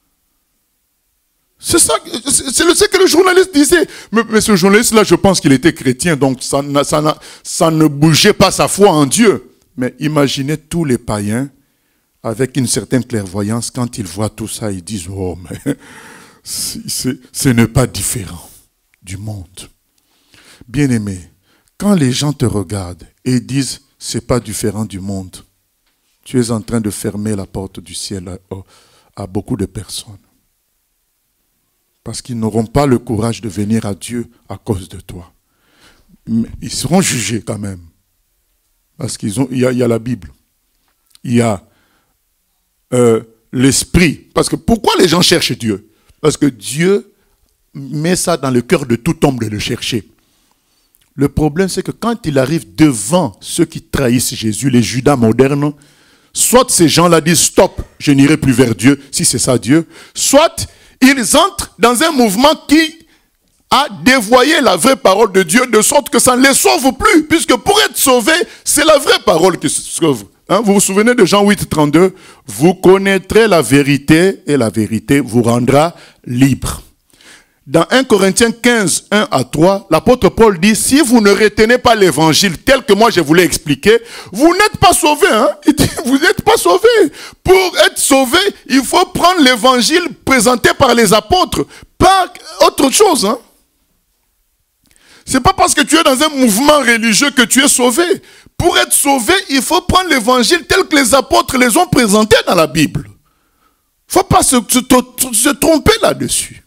C'est ça, c'est ce que le journaliste disait. Mais, mais ce journaliste-là, je pense qu'il était chrétien, donc ça, ça, ça ne bougeait pas sa foi en Dieu. Mais imaginez tous les païens, avec une certaine clairvoyance, quand ils voient tout ça, ils disent, oh, mais ce n'est pas différent du monde. Bien-aimé, quand les gens te regardent et disent, c'est pas différent du monde, tu es en train de fermer la porte du ciel à, à beaucoup de personnes. Parce qu'ils n'auront pas le courage de venir à Dieu à cause de toi. Mais ils seront jugés quand même. Parce qu'il y, y a la Bible. Il y a euh, l'esprit. Parce que pourquoi les gens cherchent Dieu? Parce que Dieu met ça dans le cœur de tout homme de le chercher. Le problème, c'est que quand il arrive devant ceux qui trahissent Jésus, les Judas modernes, soit ces gens-là disent stop, je n'irai plus vers Dieu, si c'est ça Dieu, soit ils entrent dans un mouvement qui a dévoyé la vraie parole de Dieu de sorte que ça ne les sauve plus. Puisque pour être sauvé, c'est la vraie parole qui se sauve. Hein, vous vous souvenez de Jean huit, trente-deux? Vous connaîtrez la vérité et la vérité vous rendra libre. Dans un Corinthiens quinze, un à trois, l'apôtre Paul dit, si vous ne retenez pas l'évangile tel que moi je vous l'ai expliqué, vous n'êtes pas sauvés. Hein? Il dit, vous n'êtes pas sauvés. Pour être sauvé, il faut prendre l'évangile présenté par les apôtres, pas autre chose. Hein? C'est pas parce que tu es dans un mouvement religieux que tu es sauvé. Pour être sauvé, il faut prendre l'évangile tel que les apôtres les ont présenté dans la Bible. Il ne faut pas se, se, se tromper là-dessus.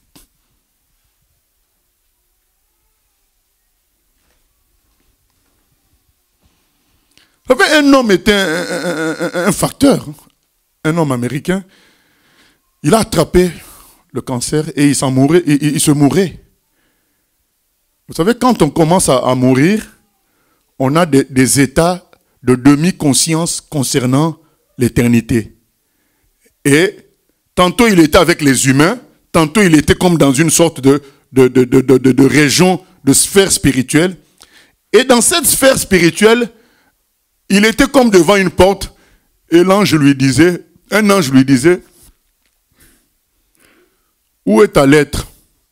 Un homme était un, un, un, un facteur, un homme américain. Il a attrapé le cancer et il, s'en mourait, il, il se mourait. Vous savez, quand on commence à, à mourir, on a des, des états de demi-conscience concernant l'éternité. Et tantôt il était avec les humains, tantôt il était comme dans une sorte de, de, de, de, de, de, de région, de sphère spirituelle. Et dans cette sphère spirituelle, il était comme devant une porte, et l'ange lui disait, un ange lui disait, où est ta lettre?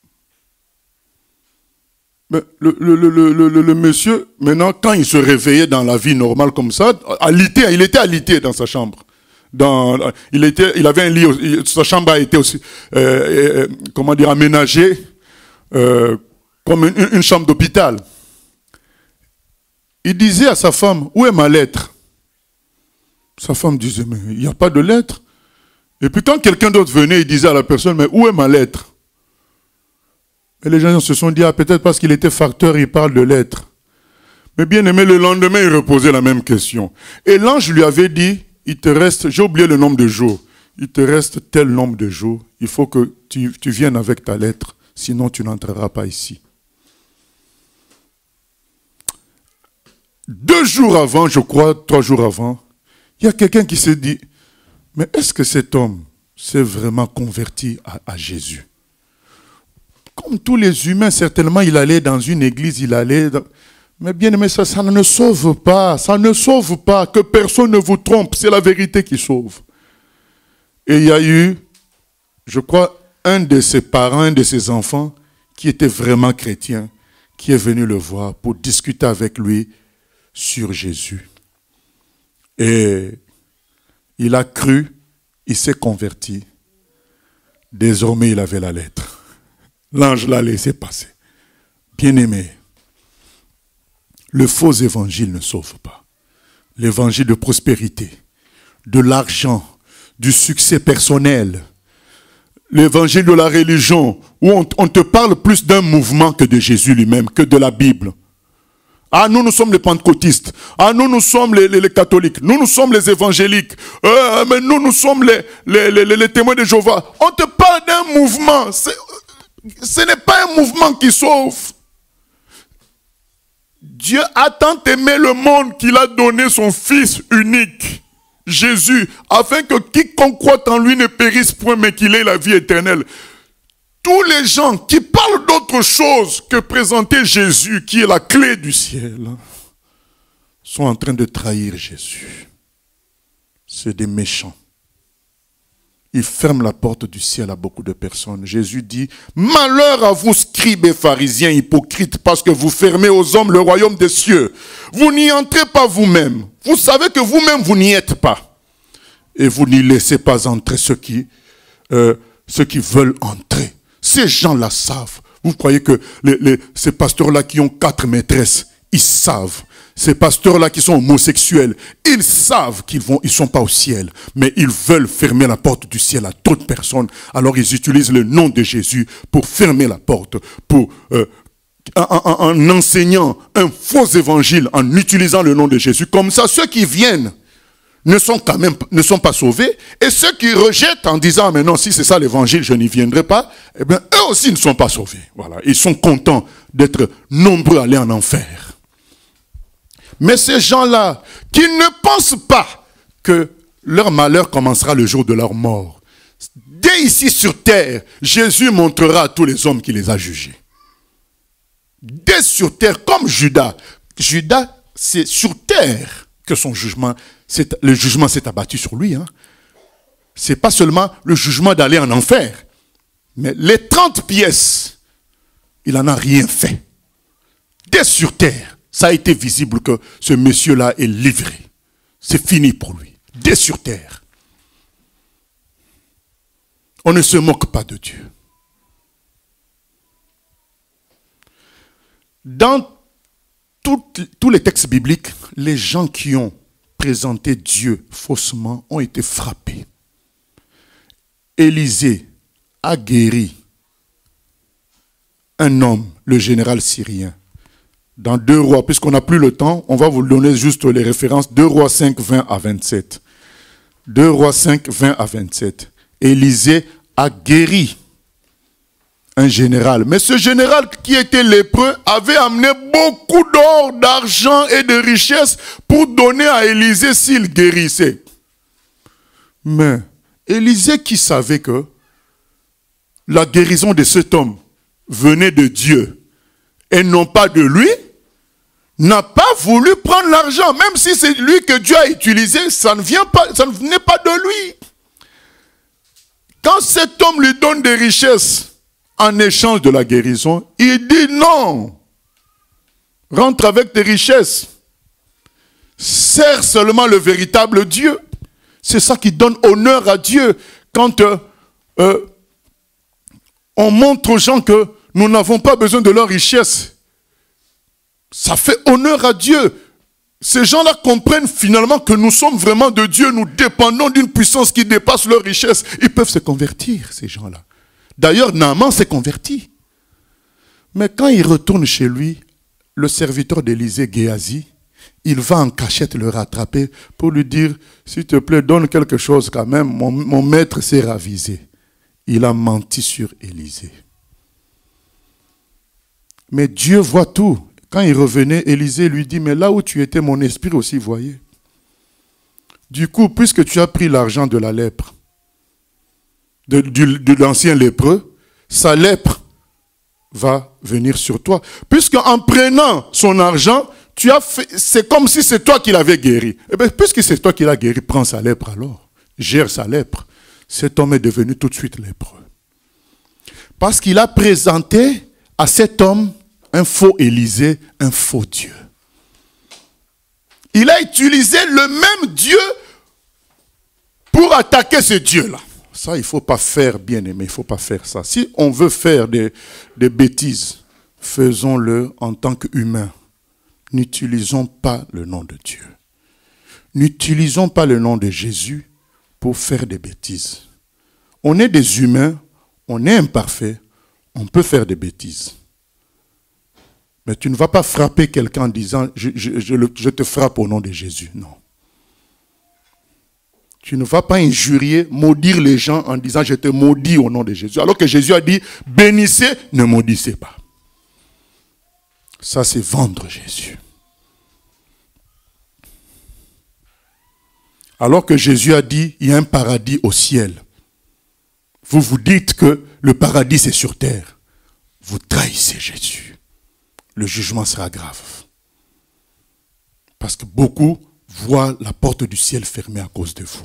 Mais le, le, le, le, le, le monsieur, maintenant, quand il se réveillait dans la vie normale comme ça, alité, il était alité dans sa chambre. Dans, il, était, il avait un lit, sa chambre a été aussi, euh, euh, comment dire, aménagée euh, comme une, une chambre d'hôpital. Il disait à sa femme, où est ma lettre? Sa femme disait, mais il n'y a pas de lettre. Et puis quand quelqu'un d'autre venait, il disait à la personne, mais où est ma lettre? Et les gens se sont dit, ah, peut-être parce qu'il était facteur, il parle de lettres. Mais bien aimé, le lendemain, il reposait la même question. Et l'ange lui avait dit, il te reste, j'ai oublié le nombre de jours, il te reste tel nombre de jours, il faut que tu, tu viennes avec ta lettre, sinon tu n'entreras pas ici. Deux jours avant, je crois, trois jours avant, il y a quelqu'un qui s'est dit, mais est-ce que cet homme s'est vraiment converti à, à Jésus? Comme tous les humains, certainement, il allait dans une église, il allait... Dans... Mais bien aimé, ça, ça ne sauve pas, ça ne sauve pas, que personne ne vous trompe, c'est la vérité qui sauve. Et il y a eu, je crois, un de ses parents, un de ses enfants, qui était vraiment chrétien, qui est venu le voir pour discuter avec lui sur Jésus. Et il a cru, il s'est converti. Désormais, il avait la lettre. L'ange l'a laissé passer. Bien-aimé, le faux évangile ne sauve pas. L'évangile de prospérité, de l'argent, du succès personnel, l'évangile de la religion, où on, on te parle plus d'un mouvement que de Jésus lui-même, que de la Bible. Ah, nous, nous sommes les pentecôtistes. Ah, nous, nous sommes les, les, les catholiques. Nous, nous sommes les évangéliques. Euh, mais nous, nous sommes les, les, les, les témoins de Jéhovah. On te parle d'un mouvement. Ce n'est pas un mouvement qui sauve. Dieu a tant aimé le monde qu'il a donné son Fils unique, Jésus, afin que quiconque croit en lui ne périsse point, mais qu'il ait la vie éternelle. Tous les gens qui parlent d'autre chose que présenter Jésus, qui est la clé du ciel, sont en train de trahir Jésus. C'est des méchants. Ils ferment la porte du ciel à beaucoup de personnes. Jésus dit, malheur à vous, scribes et pharisiens hypocrites, parce que vous fermez aux hommes le royaume des cieux. Vous n'y entrez pas vous-même. Vous savez que vous-même, vous n'y êtes pas. Et vous n'y laissez pas entrer ceux qui, euh, ceux qui veulent entrer. Ces gens-là savent. Vous croyez que les, les, ces pasteurs-là qui ont quatre maîtresses, ils savent. Ces pasteurs-là qui sont homosexuels, ils savent qu'ils vont, ils sont pas au ciel. Mais ils veulent fermer la porte du ciel à d'autres personnes. Alors ils utilisent le nom de Jésus pour fermer la porte. Pour, euh, en, en, en enseignant un faux évangile, en utilisant le nom de Jésus. Comme ça, ceux qui viennent ne sont quand même ne sont pas sauvés. Et ceux qui rejettent en disant, mais non, si c'est ça l'évangile, je n'y viendrai pas. Eh bien, eux aussi ne sont pas sauvés. Voilà. Ils sont contents d'être nombreux à aller en enfer. Mais ces gens-là, qui ne pensent pas que leur malheur commencera le jour de leur mort. Dès ici sur terre, Jésus montrera à tous les hommes qui les a jugés. Dès sur terre, comme Judas. Judas, c'est sur terre que son jugement, le jugement s'est abattu sur lui. Hein. Ce n'est pas seulement le jugement d'aller en enfer. Mais les trente pièces, il n'en a rien fait. Dès sur terre. Ça a été visible que ce monsieur-là est livré. C'est fini pour lui. Dès sur terre. On ne se moque pas de Dieu. Dans tout, tous les textes bibliques, les gens qui ont présenté Dieu faussement ont été frappés. Élisée a guéri un homme, le général syrien. Dans deux Rois, puisqu'on n'a plus le temps, on va vous donner juste les références. deux Rois cinq, vingt à vingt-sept. deux Rois cinq, vingt à vingt-sept. Élisée a guéri un général. Mais ce général qui était lépreux avait amené beaucoup d'or, d'argent et de richesses pour donner à Élisée s'il guérissait. Mais Élisée, qui savait que la guérison de cet homme venait de Dieu et non pas de lui, n'a pas voulu prendre l'argent. Même si c'est lui que Dieu a utilisé, ça ne vient pas, ça ne venait pas de lui. Quand cet homme lui donne des richesses en échange de la guérison, il dit non. Rentre avec tes richesses. Sers seulement le véritable Dieu. C'est ça qui donne honneur à Dieu. Quand euh, euh, on montre aux gens que nous n'avons pas besoin de leur richesse, ça fait honneur à Dieu. Ces gens-là comprennent finalement que nous sommes vraiment de Dieu. Nous dépendons d'une puissance qui dépasse leur richesse. Ils peuvent se convertir, ces gens-là. D'ailleurs, Naaman s'est converti. Mais quand il retourne chez lui, le serviteur d'Élisée, Géasi, il va en cachette le rattraper pour lui dire, s'il te plaît, donne quelque chose quand même. Mon, mon maître s'est ravisé. Il a menti sur Élisée. Mais Dieu voit tout. Quand il revenait, Élisée lui dit, mais là où tu étais, mon esprit aussi voyait. Du coup, puisque tu as pris l'argent de la lèpre, de, de, de l'ancien lépreux, sa lèpre va venir sur toi. Puisque en prenant son argent, tu as fait, c'est comme si c'est toi qui l'avais guéri. Eh bien, puisque c'est toi qui l'as guéri, prends sa lèpre alors. Gère sa lèpre. Cet homme est devenu tout de suite lépreux. Parce qu'il a présenté à cet homme un faux Élisée, un faux Dieu. Il a utilisé le même Dieu pour attaquer ce Dieu-là. Ça, il ne faut pas faire, bien aimé, il ne faut pas faire ça. Si on veut faire des, des bêtises, faisons-le en tant qu'humains. N'utilisons pas le nom de Dieu. N'utilisons pas le nom de Jésus pour faire des bêtises. On est des humains, on est imparfaits, on peut faire des bêtises. Mais tu ne vas pas frapper quelqu'un en disant je, je, je, je te frappe au nom de Jésus. Non. Tu ne vas pas injurier, maudire les gens en disant je te maudis au nom de Jésus. Alors que Jésus a dit bénissez, ne maudissez pas. Ça, c'est vendre Jésus. Alors que Jésus a dit il y a un paradis au ciel. Vous vous dites que le paradis c'est sur terre. Vous trahissez Jésus. Le jugement sera grave. Parce que beaucoup voient la porte du ciel fermée à cause de vous.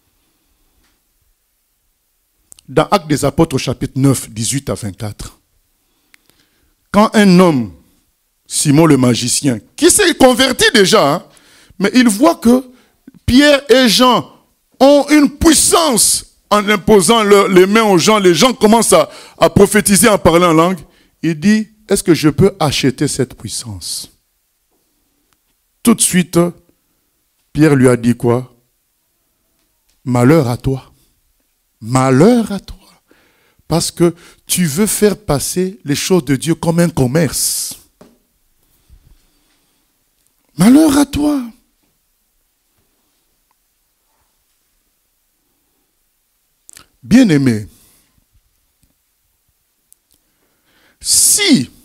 Dans Actes des Apôtres, chapitre neuf, dix-huit à vingt-quatre, quand un homme, Simon le magicien, qui s'est converti déjà, hein, mais il voit que Pierre et Jean ont une puissance en imposant leur, les mains aux gens, les gens commencent à, à prophétiser en parlant en langue, il dit, est-ce que je peux acheter cette puissance? Tout de suite, Pierre lui a dit quoi? Malheur à toi. Malheur à toi. Parce que tu veux faire passer les choses de Dieu comme un commerce. Malheur à toi. Bien-aimé, si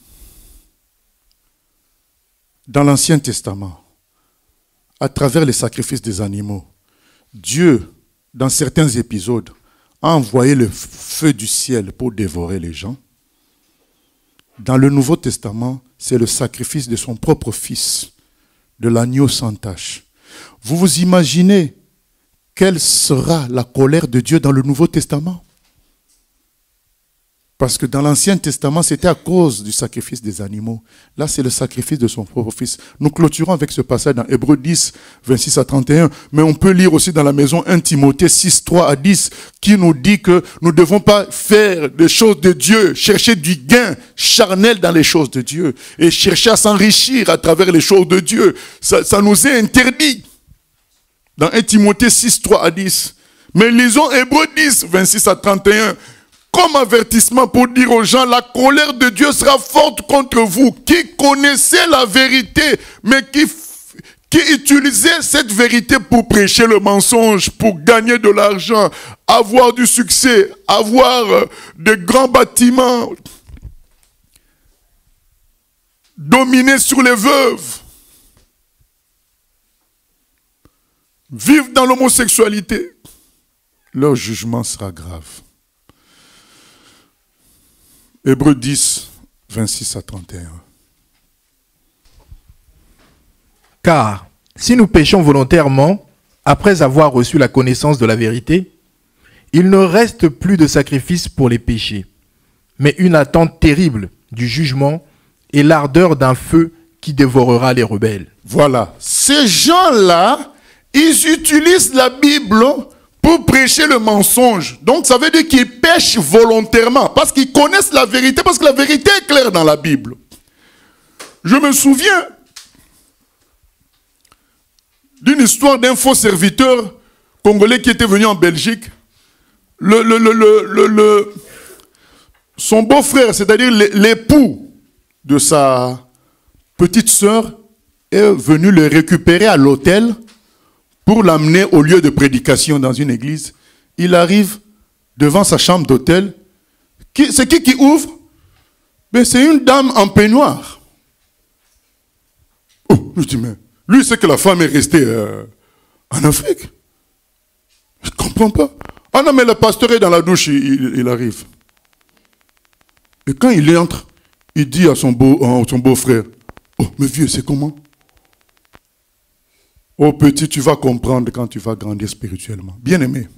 dans l'Ancien Testament, à travers les sacrifices des animaux, Dieu, dans certains épisodes, a envoyé le feu du ciel pour dévorer les gens, dans le Nouveau Testament, c'est le sacrifice de son propre fils, de l'agneau sans tache. Vous vous imaginez quelle sera la colère de Dieu dans le Nouveau Testament? Parce que dans l'Ancien Testament, c'était à cause du sacrifice des animaux. Là, c'est le sacrifice de son propre fils. Nous clôturons avec ce passage dans Hébreux dix, vingt-six à trente et un. Mais on peut lire aussi dans la maison un Timothée six, trois à dix, qui nous dit que nous ne devons pas faire des choses de Dieu, chercher du gain charnel dans les choses de Dieu et chercher à s'enrichir à travers les choses de Dieu. Ça, ça nous est interdit. Dans un Timothée six, trois à dix. Mais lisons Hébreux dix, vingt-six à trente et un. Comme avertissement pour dire aux gens, la colère de Dieu sera forte contre vous, qui connaissez la vérité, mais qui, qui utilisez cette vérité pour prêcher le mensonge, pour gagner de l'argent, avoir du succès, avoir euh, de grands bâtiments, dominer sur les veuves, vivre dans l'homosexualité. Leur jugement sera grave. Hébreux dix, vingt-six à trente et un. Car si nous péchons volontairement, après avoir reçu la connaissance de la vérité, il ne reste plus de sacrifice pour les péchés, mais une attente terrible du jugement et l'ardeur d'un feu qui dévorera les rebelles. Voilà. Ces gens-là, ils utilisent la Bible pour prêcher le mensonge. Donc ça veut dire qu'ils pêchent volontairement, parce qu'ils connaissent la vérité, parce que la vérité est claire dans la Bible. Je me souviens d'une histoire d'un faux serviteur congolais qui était venu en Belgique. Le, le, le, le, le, le, son beau-frère, c'est-à-dire l'époux de sa petite sœur, est venu le récupérer à l'hôtel pour l'amener au lieu de prédication dans une église. Il arrive devant sa chambre d'hôtel. C'est qui qui ouvre? Ben, c'est une dame en peignoir. Oh, je dis, mais lui, c'est que la femme est restée euh, en Afrique. Je ne comprends pas. Ah non, mais le pasteur est dans la douche, il, il, il arrive. Et quand il entre, il dit à son beau, à son beau-frère, oh, mais vieux, c'est comment? Oh petit, tu vas comprendre quand tu vas grandir spirituellement. Bien-aimé,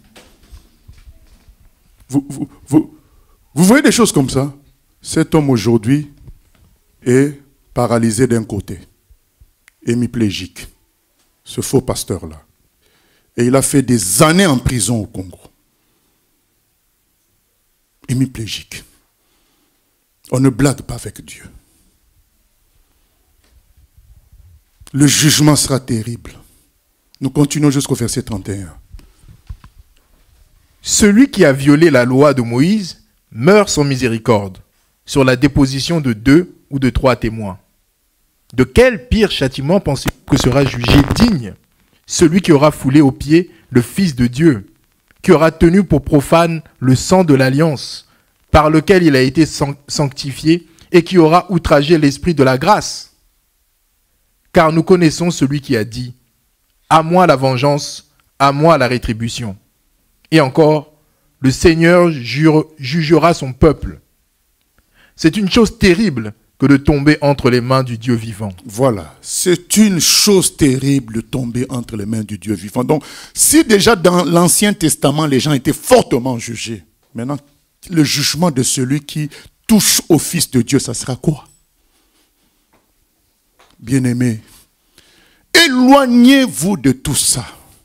vous, vous, vous, vous voyez des choses comme ça? Cet homme aujourd'hui est paralysé d'un côté, hémiplégique, ce faux pasteur-là. Et il a fait des années en prison au Congo. Hémiplégique. On ne blague pas avec Dieu. Le jugement sera terrible. Nous continuons jusqu'au verset trente et un. Celui qui a violé la loi de Moïse meurt sans miséricorde, sur la déposition de deux ou de trois témoins. De quel pire châtiment pensez-vous que sera jugé digne celui qui aura foulé aux pieds le Fils de Dieu, qui aura tenu pour profane le sang de l'alliance, par lequel il a été sanctifié, et qui aura outragé l'esprit de la grâce? Car nous connaissons celui qui a dit « À moi la vengeance, à moi la rétribution ». Et encore, le Seigneur jure, jugera son peuple. C'est une chose terrible que de tomber entre les mains du Dieu vivant. Voilà, c'est une chose terrible de tomber entre les mains du Dieu vivant. Donc, si déjà dans l'Ancien Testament, les gens étaient fortement jugés, maintenant, le jugement de celui qui touche au Fils de Dieu, ça sera quoi? Bien-aimés, éloignez-vous de tout ça.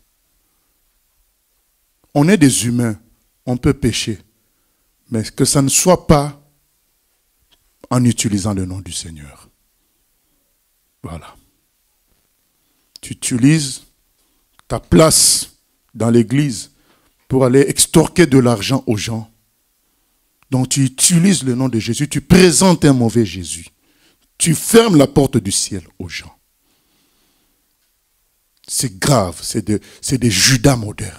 On est des humains, on peut pécher, mais que ça ne soit pas en utilisant le nom du Seigneur. Voilà. Tu utilises ta place dans l'église pour aller extorquer de l'argent aux gens. Donc tu utilises le nom de Jésus, tu présentes un mauvais Jésus. Tu fermes la porte du ciel aux gens. C'est grave, c'est de, c'est des Judas modernes.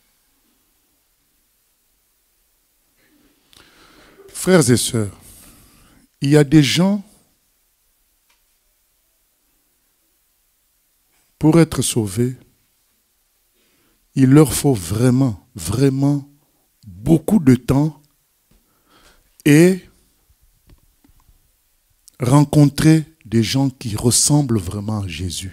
Frères et sœurs, il y a des gens, pour être sauvés, il leur faut vraiment, vraiment beaucoup de temps et rencontrer des gens qui ressemblent vraiment à Jésus.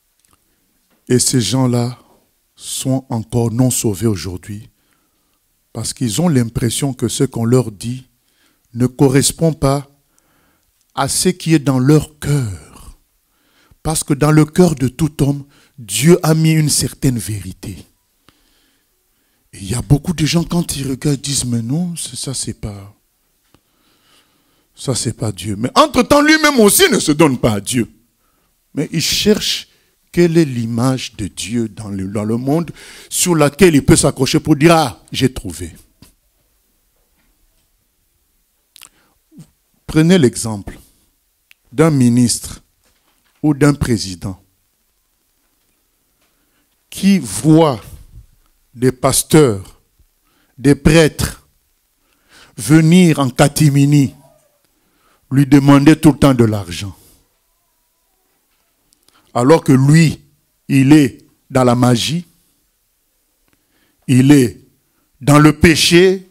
Et ces gens-là sont encore non sauvés aujourd'hui Parce qu'ils ont l'impression que ce qu'on leur dit ne correspond pas à ce qui est dans leur cœur. Parce que dans le cœur de tout homme, Dieu a mis une certaine vérité. Et il y a beaucoup de gens, quand ils regardent, disent, mais non, ça c'est pas... Ça c'est pas Dieu. Mais entre-temps, lui-même aussi ne se donne pas à Dieu. Mais il cherche quelle est l'image de Dieu dans le, dans le monde sur laquelle il peut s'accrocher pour dire, ah, j'ai trouvé. Prenez l'exemple d'un ministre ou d'un président qui voit des pasteurs, des prêtres venir en catimini lui demander tout le temps de l'argent. Alors que lui, il est dans la magie, il est dans le péché,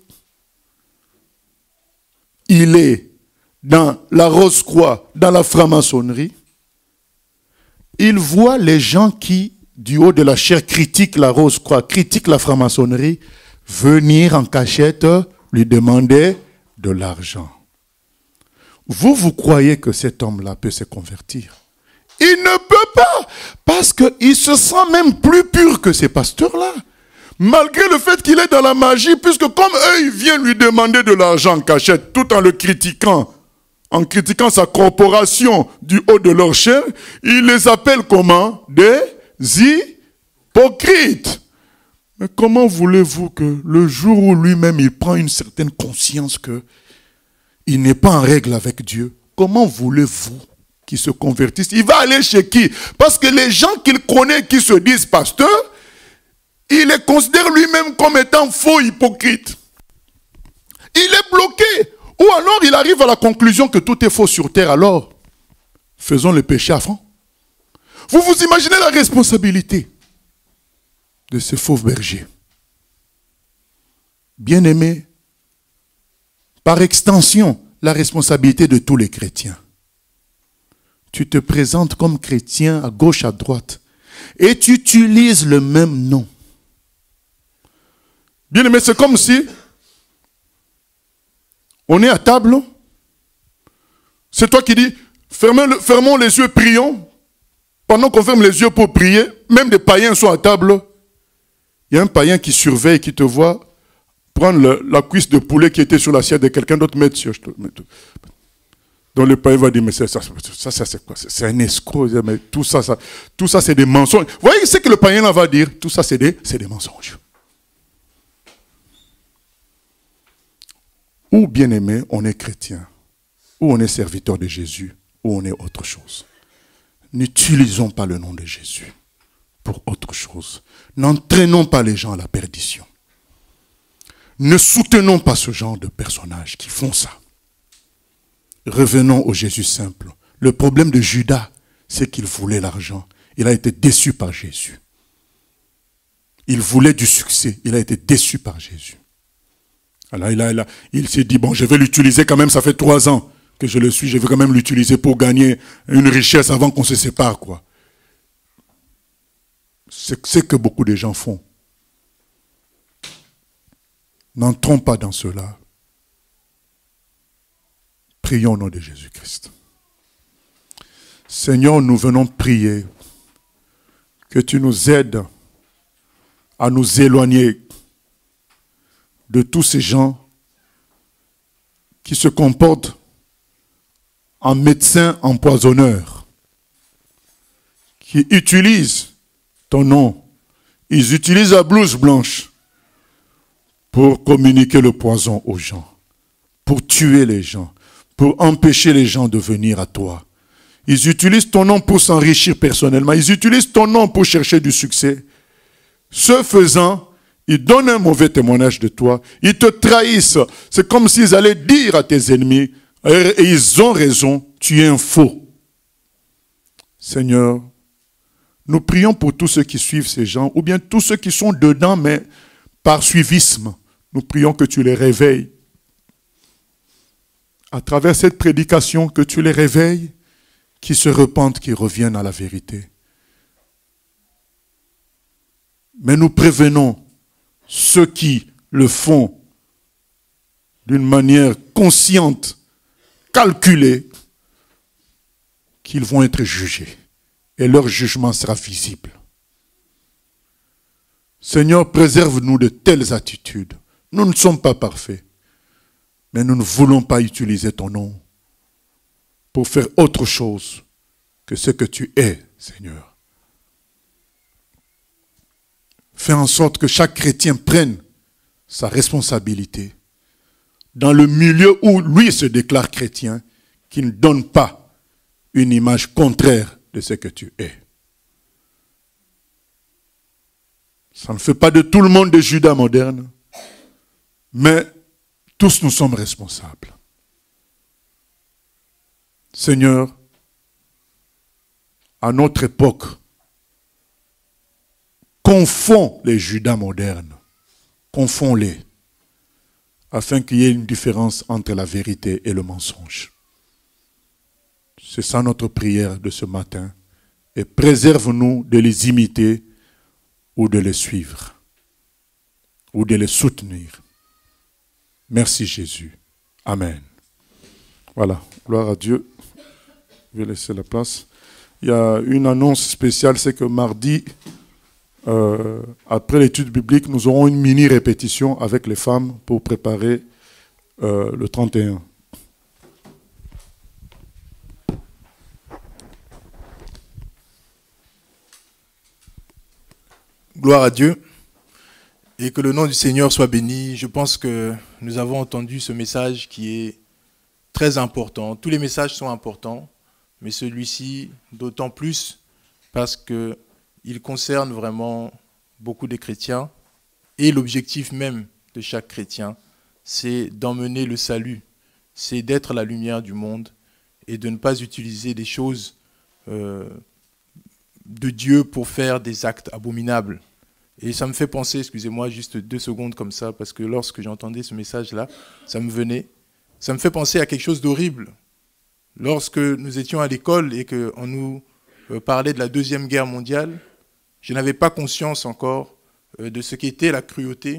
il est dans la rose-croix, dans la franc-maçonnerie. Il voit les gens qui, du haut de la chair, critiquent la rose-croix, critiquent la franc-maçonnerie, venir en cachette lui demander de l'argent. Vous, vous croyez que cet homme-là peut se convertir? Il ne peut pas, parce qu'il se sent même plus pur que ces pasteurs-là. Malgré le fait qu'il est dans la magie, puisque comme eux, ils viennent lui demander de l'argent en cachette, tout en le critiquant, en critiquant sa corporation du haut de leur chair, il les appelle comment? Des hypocrites. Mais comment voulez-vous que le jour où lui-même il prend une certaine conscience que il n'est pas en règle avec Dieu, comment voulez-vous qu'il se convertisse? Il va aller chez qui? Parce que les gens qu'il connaît qui se disent pasteurs, il les considère lui-même comme étant faux hypocrites. Il est bloqué. Ou alors il arrive à la conclusion que tout est faux sur terre. Alors, faisons le péché à fond. Vous vous imaginez la responsabilité de ce faux berger. Bien-aimé, par extension, la responsabilité de tous les chrétiens. Tu te présentes comme chrétien à gauche, à droite, et tu utilises le même nom. Bien-aimé, c'est comme si on est à table. C'est toi qui dis, fermons, le, fermons les yeux, prions. Pendant qu'on ferme les yeux pour prier, même des païens sont à table. Il y a un païen qui surveille, qui te voit prendre le, la cuisse de poulet qui était sur l'assiette de quelqu'un d'autre, mettre sur... Donc le païen va dire, mais ça, ça, ça, ça c'est quoi? C'est un escroc. Mais tout ça, ça, tout ça c'est des mensonges. Vous voyez ce que le païen là va dire? Tout ça c'est des, c'est des mensonges. Ou bien aimé, on est chrétien, ou on est serviteur de Jésus, ou on est autre chose. N'utilisons pas le nom de Jésus pour autre chose. N'entraînons pas les gens à la perdition. Ne soutenons pas ce genre de personnages qui font ça. Revenons au Jésus simple. Le problème de Judas, c'est qu'il voulait l'argent. Il a été déçu par Jésus. Il voulait du succès. Il a été déçu par Jésus. Alors il, a, il, a, il s'est dit, bon, je vais l'utiliser quand même, ça fait trois ans que je le suis, je vais quand même l'utiliser pour gagner une richesse avant qu'on se sépare, quoi. C'est ce que beaucoup de gens font. N'entrons pas dans cela. Prions au nom de Jésus-Christ. Seigneur, nous venons prier que tu nous aides à nous éloigner de tous ces gens qui se comportent en médecins empoisonneurs, qui utilisent ton nom, ils utilisent la blouse blanche pour communiquer le poison aux gens, pour tuer les gens, pour empêcher les gens de venir à toi. Ils utilisent ton nom pour s'enrichir personnellement, ils utilisent ton nom pour chercher du succès. Ce faisant, ils donnent un mauvais témoignage de toi, ils te trahissent. C'est comme s'ils allaient dire à tes ennemis, et ils ont raison, tu es un faux. Seigneur, nous prions pour tous ceux qui suivent ces gens, ou bien tous ceux qui sont dedans, mais par suivisme. Nous prions que tu les réveilles. À travers cette prédication, que tu les réveilles, qu'ils se repentent, qu'ils reviennent à la vérité. Mais nous prévenons ceux qui le font d'une manière consciente, calculée, qu'ils vont être jugés. Et leur jugement sera visible. Seigneur, préserve-nous de telles attitudes. Nous ne sommes pas parfaits, mais nous ne voulons pas utiliser ton nom pour faire autre chose que ce que tu es, Seigneur. Fais en sorte que chaque chrétien prenne sa responsabilité dans le milieu où lui se déclare chrétien, qu'il ne donne pas une image contraire de ce que tu es. Ça ne fait pas de tout le monde de Judas moderne, mais tous nous sommes responsables. Seigneur, à notre époque, confonds les Judas modernes, confonds-les, afin qu'il y ait une différence entre la vérité et le mensonge. C'est ça notre prière de ce matin. Et préserve-nous de les imiter ou de les suivre, ou de les soutenir. Merci Jésus. Amen. Voilà, gloire à Dieu. Je vais laisser la place. Il y a une annonce spéciale, c'est que mardi, euh, après l'étude biblique, nous aurons une mini-répétition avec les femmes pour préparer euh, le trente et un. Gloire à Dieu et que le nom du Seigneur soit béni. Je pense que nous avons entendu ce message qui est très important. Tous les messages sont importants, mais celui-ci d'autant plus parce qu'il concerne vraiment beaucoup de chrétiens et l'objectif même de chaque chrétien, c'est d'emmener le salut, c'est d'être la lumière du monde et de ne pas utiliser des choses euh, de Dieu pour faire des actes abominables. Et ça me fait penser, excusez-moi, juste deux secondes comme ça, parce que lorsque j'entendais ce message-là, ça me venait, ça me fait penser à quelque chose d'horrible. Lorsque nous étions à l'école et qu'on nous parlait de la Deuxième Guerre mondiale, je n'avais pas conscience encore de ce qu'était la cruauté.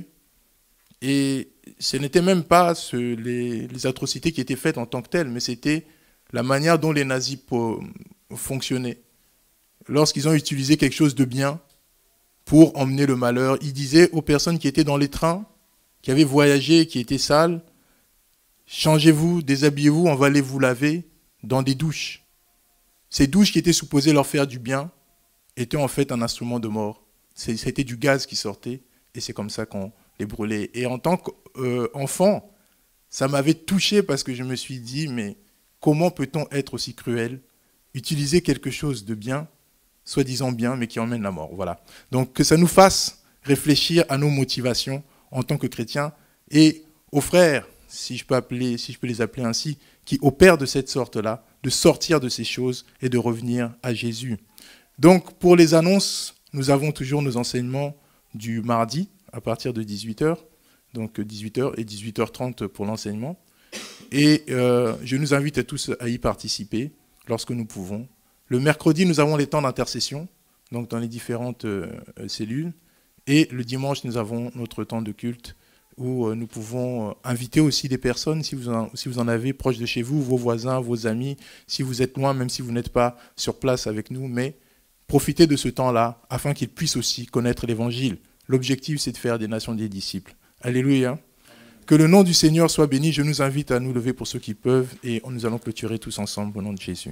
Et ce n'était même pas ce, les, les atrocités qui étaient faites en tant que telles, mais c'était la manière dont les nazis fonctionnaient. Lorsqu'ils ont utilisé quelque chose de bien pour emmener le malheur, ils disaient aux personnes qui étaient dans les trains, qui avaient voyagé, qui étaient sales, changez-vous, déshabillez-vous, on va aller vous laver dans des douches. Ces douches qui étaient supposées leur faire du bien étaient en fait un instrument de mort. C'était du gaz qui sortait et c'est comme ça qu'on les brûlait. Et en tant qu'enfant, ça m'avait touché parce que je me suis dit, mais comment peut-on être aussi cruel, utiliser quelque chose de bien, soi-disant bien, mais qui emmène la mort. Voilà. Donc que ça nous fasse réfléchir à nos motivations en tant que chrétiens et aux frères, si je peux appeler, si je peux les appeler ainsi, qui opèrent de cette sorte-là, de sortir de ces choses et de revenir à Jésus. Donc pour les annonces, nous avons toujours nos enseignements du mardi à partir de dix-huit heures, donc dix-huit heures et dix-huit heures trente pour l'enseignement. Et euh, je nous invite à tous à y participer lorsque nous pouvons. Le mercredi, nous avons les temps d'intercession, donc dans les différentes euh, cellules. Et le dimanche, nous avons notre temps de culte où euh, nous pouvons euh, inviter aussi des personnes, si vous, en, si vous en avez proche de chez vous, vos voisins, vos amis, si vous êtes loin, même si vous n'êtes pas sur place avec nous, mais profitez de ce temps-là afin qu'ils puissent aussi connaître l'Évangile. L'objectif, c'est de faire des nations des disciples. Alléluia. Que le nom du Seigneur soit béni. Je nous invite à nous lever pour ceux qui peuvent et nous allons clôturer tous ensemble au nom de Jésus.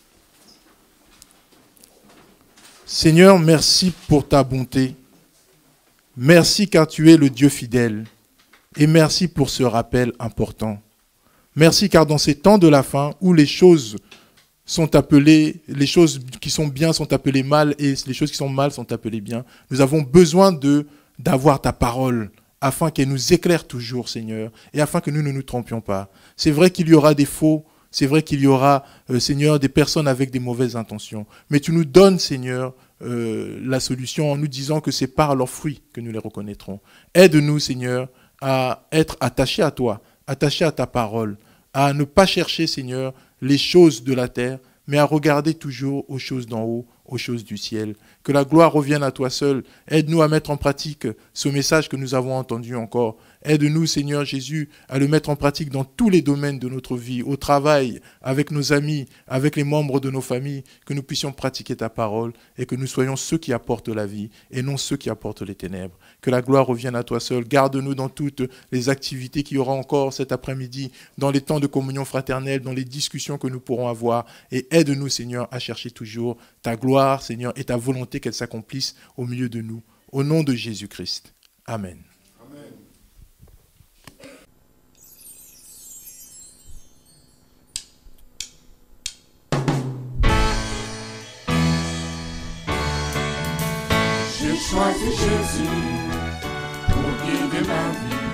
Seigneur, merci pour ta bonté. Merci car tu es le Dieu fidèle. Et merci pour ce rappel important. Merci car dans ces temps de la fin où les choses sont appelées, les choses qui sont bien sont appelées mal et les choses qui sont mal sont appelées bien, nous avons besoin de, d'avoir ta parole afin qu'elle nous éclaire toujours, Seigneur, et afin que nous ne nous trompions pas. C'est vrai qu'il y aura des faux, c'est vrai qu'il y aura, euh, Seigneur, des personnes avec des mauvaises intentions, mais tu nous donnes, Seigneur, euh, la solution en nous disant que c'est par leurs fruits que nous les reconnaîtrons. Aide-nous, Seigneur, à être attachés à toi, attachés à ta parole, à ne pas chercher, Seigneur, les choses de la terre, mais à regarder toujours aux choses d'en haut, aux choses du ciel. Que la gloire revienne à toi seul. Aide-nous à mettre en pratique ce message que nous avons entendu encore. Aide-nous, Seigneur Jésus, à le mettre en pratique dans tous les domaines de notre vie, au travail, avec nos amis, avec les membres de nos familles, que nous puissions pratiquer ta parole et que nous soyons ceux qui apportent la vie et non ceux qui apportent les ténèbres. Que la gloire revienne à toi seul. Garde-nous dans toutes les activités qu'il y aura encore cet après-midi, dans les temps de communion fraternelle, dans les discussions que nous pourrons avoir. Et aide-nous, Seigneur, à chercher toujours ta gloire, Seigneur, et ta volonté qu'elle s'accomplisse au milieu de nous. Au nom de Jésus-Christ. Amen. J'ai choisi Jésus pour guider ma vie.